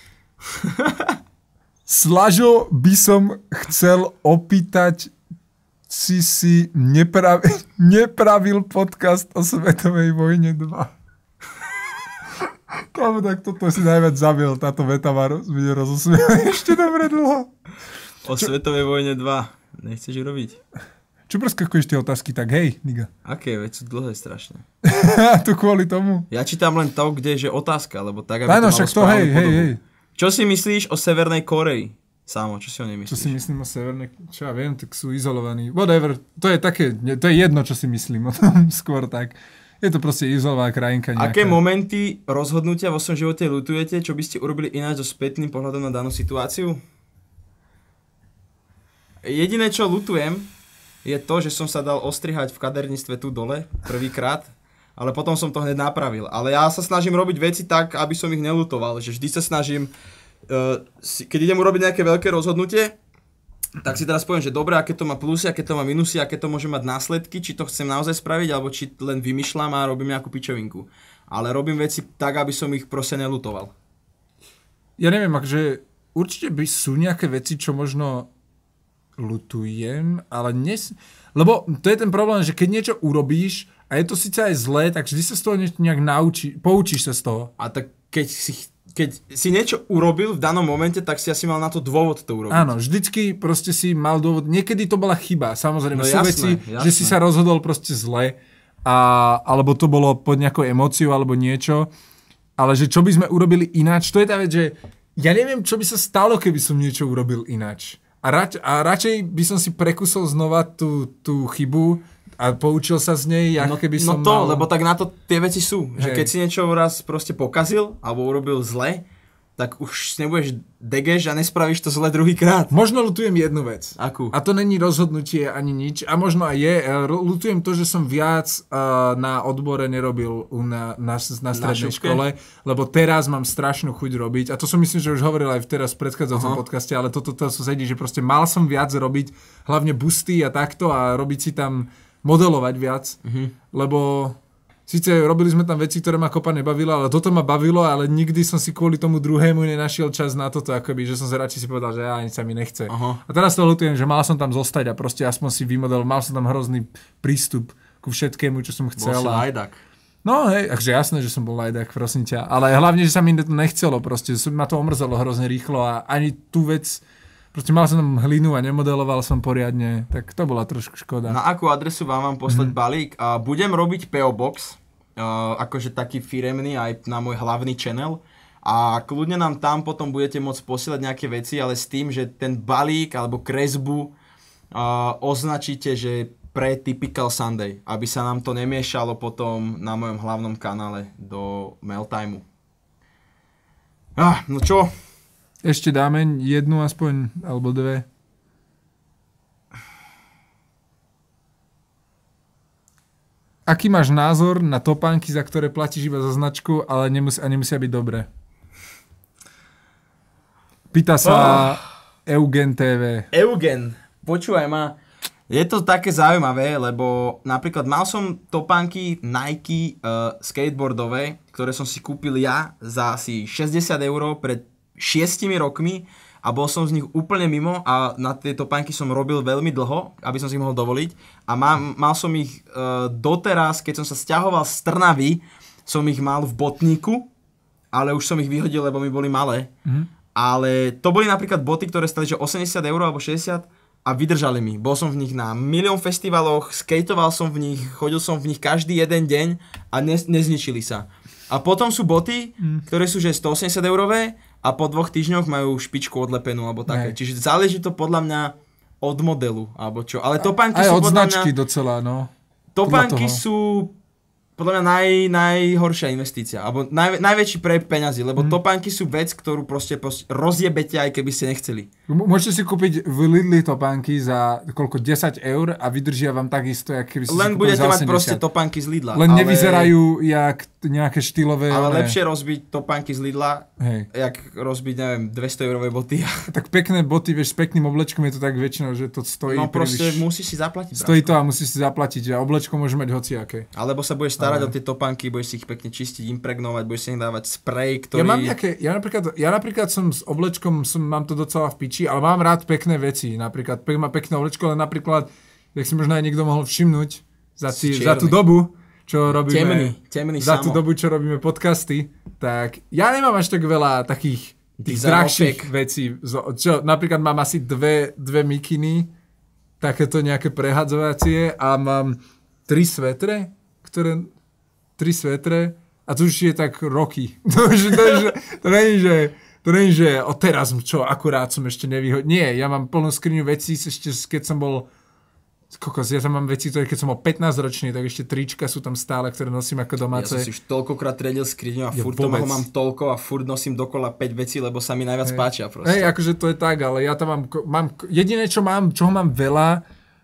Slažo, by som chcel opýtať, či si nepravi- nepravil podcast o Svetovej vojne dva. Kámo, tak toto si najviac zabil, táto veta ma roz, rozosmiela ešte dobre dlho. O Čo? Svetovej vojne dva. Nechceš urobiť? Čo preskakuješ tie otázky, tak hej, niga. Aké, veď sú dlhé strašne. To kvôli tomu? Ja čítam len to, kde je že otázka, lebo tak, aby Áno, to malo však to hej, hej, hej. Čo si myslíš o Severnej Koreji? Sámo, čo si o nej myslíš? Čo si myslím o Severnej... Čo ja viem, tak sú izolovaní. Whatever, to je také, to je jedno, čo si myslím o tom, skôr tak. Je to proste izolovaná krajinka nejaká. Aké momenty rozhodnutia vo svojom živote ľutujete, čo by ste urobili ináč so spätným pohľadom na danú situáciu? Jediné, čo ľutujem, je to, že som sa dal ostrihať v kaderníctve tu dole prvýkrát, ale potom som to hneď napravil. Ale ja sa snažím robiť veci tak, aby som ich neľutoval. Že vždy sa snažím, uh, si, keď idem urobiť nejaké veľké rozhodnutie, tak si teraz poviem, že dobre, aké to má plusy, aké to má minusy, aké to môže mať následky, či to chcem naozaj spraviť, alebo či len vymýšľam a robím nejakú pičovinku. Ale robím veci tak, aby som ich proste neľutoval. Ja neviem, akže určite by sú nejaké veci, čo možno ľutujem, ale nes... Lebo to je ten problém, že keď niečo urobíš a je to síce aj zlé, tak vždy sa z toho nejak naučí, poučíš sa z toho. A tak keď si, keď si niečo urobil v danom momente, tak si asi mal na to dôvod to urobiť. Áno, vždycky proste si mal dôvod, niekedy to bola chyba, samozrejme, No sú jasné, veci, jasné. že si sa rozhodol proste zle, a, alebo to bolo pod nejakou emóciou, alebo niečo, ale že čo by sme urobili ináč, to je tá vec, že ja neviem, čo by sa stalo, keby som niečo urobil ináč. A, rač, a radšej by som si prekusol znova tú, tú chybu a poučil sa z nej, ako no, keby no som to, mal... lebo tak na to tie veci sú. Že Hej. keď si niečo raz proste pokazil, alebo urobil zle, tak už nebudeš degeš a nespravíš to zle druhýkrát. Možno lutujem jednu vec. Akú? A to není rozhodnutie ani nič. A možno aj je. Lutujem to, že som viac uh, na odbore nerobil na, na, na strednej na škole, lebo teraz mám strašnú chuť robiť. A to som myslím, že už hovoril aj teraz v predchádzajúcom Aha. podcaste, ale toto to, to, to sedí, že proste mal som viac robiť, hlavne busty a takto a robiť si tam, modelovať viac, uh-huh. lebo síce robili sme tam veci, ktoré ma kopa nebavilo, ale toto ma bavilo, ale nikdy som si kvôli tomu druhému nenašiel čas na toto, akoby, že som sa radšej si povedal, že ja ani sa mi nechce. Aha. A teraz to ľutujem, že mal som tam zostať a proste aspoň si vymodel, mal som tam hrozný prístup ku všetkému, čo som chcel. Bol si a... lajdak. No hej, takže jasné, že som bol lajdak, prosím ťa. Ale hlavne, že sa mi to nechcelo, proste ma to omrzelo hrozne rýchlo a ani tú vec, proste mal som tam hlinu a nemodeloval som poriadne, tak to bola trošku škoda. Na akú adresu vám mám poslať mm-hmm. balík? A budem robiť pé ó Box, Uh, akože taký firemný aj na môj hlavný channel a kľudne nám tam potom budete môcť posielať nejaké veci, ale s tým, že ten balík alebo kresbu uh, označíte, že pre Typical Sunday, aby sa nám to nemiešalo potom na mojom hlavnom kanále do Mailtimeu. Ah, no čo? Ešte dáme jednu aspoň, alebo dve. Aký máš názor na topánky, za ktoré platíš iba za značku, ale nemus- a nemusia byť dobré? Pýta sa oh. Eugen té vé. Eugen, počúvaj ma, je to také zaujímavé, lebo napríklad mal som topánky Nike uh, skateboardové, ktoré som si kúpil ja za asi šesťdesiat eur pred šiestimi rokmi a bol som z nich úplne mimo a na tie topánky som robil veľmi dlho, aby som si ich mohol dovoliť a má, mal som ich uh, doteraz, keď som sa sťahoval z Trnavy, som ich mal v botníku, ale už som ich vyhodil, lebo mi boli malé. Mm-hmm. Ale to boli napríklad boty, ktoré stali že osemdesiat eur alebo šesťdesiat a vydržali mi. Bol som v nich na milión festivaloch, skejtoval som v nich, chodil som v nich každý jeden deň a ne, nezničili sa. A potom sú boty, mm. ktoré sú že stoosemdesiat eurové a po dvoch týždňoch majú špičku odlepenú alebo také. Nej. Čiže záleží to podľa mňa od modelu alebo čo. Ale topánky aj sú od podľa značky mňa... docela, no. Topánky sú podľa mňa naj, najhoršia investícia, alebo naj, najväčší pre peňazí, lebo hmm. topánky sú vec, ktorú proste, proste rozjebete, aj keby ste nechceli. M- môžete si kúpiť v Lidli topánky za koľko, desať eur a vydržia vám takisto, jak keby ste Len si kúpili budete za mať osemdesiat. proste topánky z Lidla. Len ale... nevyzerajú jak nejaké štýlové... Ale one... lepšie rozbiť topánky z Lidla, hej. jak rozbiť, neviem, dvesto eurové boty. Tak pekné boty, vieš, s pekným oblečkom je to tak väčšinou, že to stojí... No proste príliš... musíš si zaplatiť. Stojí to a musíš si zaplatiť a oblečko môže mať hociaké. Alebo sa budeš starať ale... o tie topánky, budeš si ich pekne čistiť, impregnovať, budeš si ich dávať sprej, ktorý... Ja mám nejaké, ja napríklad, ja napríklad som s oblečkom, som, mám to docela v piči, ale mám rád pekné veci, napríklad, pek, má pekné oblečko, ale napríklad, jak si možno aj niekto mohol všimnúť, za, tý, za tú dobu, čo robíme, temný, temný za samo. tú dobu, čo robíme podcasty, tak ja nemám až tak veľa takých tých drahších vecí, čo, napríklad mám asi dve, dve mikiny, takéto nejaké prehadzovacie a mám tri svetre, ktoré... tri svetre a to už je tak roky. To, už, to, už, to není, že, to není, že o teraz, čo, akurát som ešte nevyhodil. Nie, ja mám plnú skriňu vecí, ešte keď som bol, kokos, ja tam mám veci, ktoré keď som bol pätnásťročný, tak ešte trička sú tam stále, ktoré nosím ako domáce. Ja som si už toľkokrát triedil skriňu a ja furt toho mám toľko a furt nosím dokola päť vecí, lebo sa mi najviac hey. páčia proste. Hej, akože to je tak, ale ja tam mám, mám jediné, čo mám, čoho mám veľa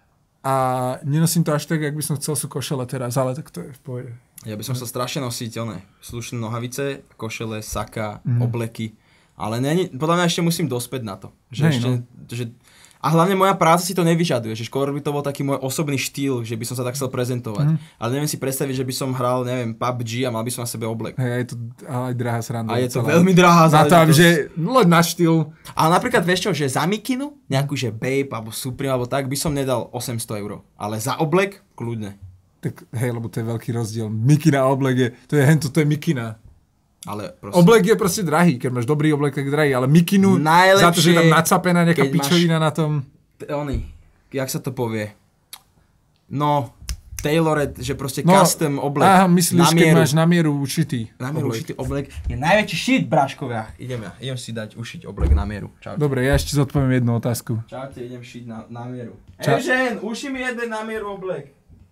a nenosím to až tak, jak by som chcel, sú košele teraz, ale tak to je v pohode. Ja by som sa strašne nosiť, one, slušné nohavice, košele, saka, mm. obleky, ale není, podľa mňa ešte musím dospäť na to. Že Nej, ešte, no. že, a hlavne moja práca si to nevyžaduje, že skôr by to bol taký môj osobný štýl, že by som sa tak chcel prezentovať. Mm. Ale neviem si predstaviť, že by som hral, neviem, pé ú bé gé a mal by som na sebe oblek. Hej, je to aj drahá sranda. A je to celá. Veľmi drahá záležitosť. Na to, že len na štýl. Ale napríklad vieš čo, že za mikinu, nejakú, že Babe, alebo Supreme, alebo tak, by som nedal osemsto eur. Ale za oblek, kľudne. Tak hej, lebo to je veľký rozdiel. Mikina oblek je, to je hento, to je mikina. Ale proste... Oblek je proste drahý, keď máš dobrý oblek, tak je drahý, ale mikinu, najlepšie, za to, že je tam nacapená nejaká pičovina máš, na tom. Oni, jak sa to povie? No, tailored, že proste no, custom oblek. Aha, myslíš, na keď máš na mieru ušitý Na mieru oblek. ušitý oblek. Je najväčší shit, bráškovia. Idem ja, idem si dať ušiť oblek na mieru. Čaute. Dobre, ja ešte zodpoviem jednu otázku. Čaute, idem šiť na, na mieru. Ča- Evžen, uši mi jeden na mieru oblek.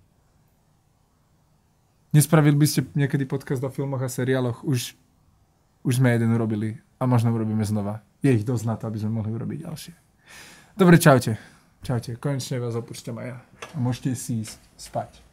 Nespravili by ste niekedy podcast o filmoch a seriáloch? Už, už sme jeden urobili a možno urobíme znova. Je ich dosť na to, aby sme mohli urobiť ďalšie. Dobre, čaute. Čaute, konečne vás opúšťam aj ja. A môžete si ísť spať.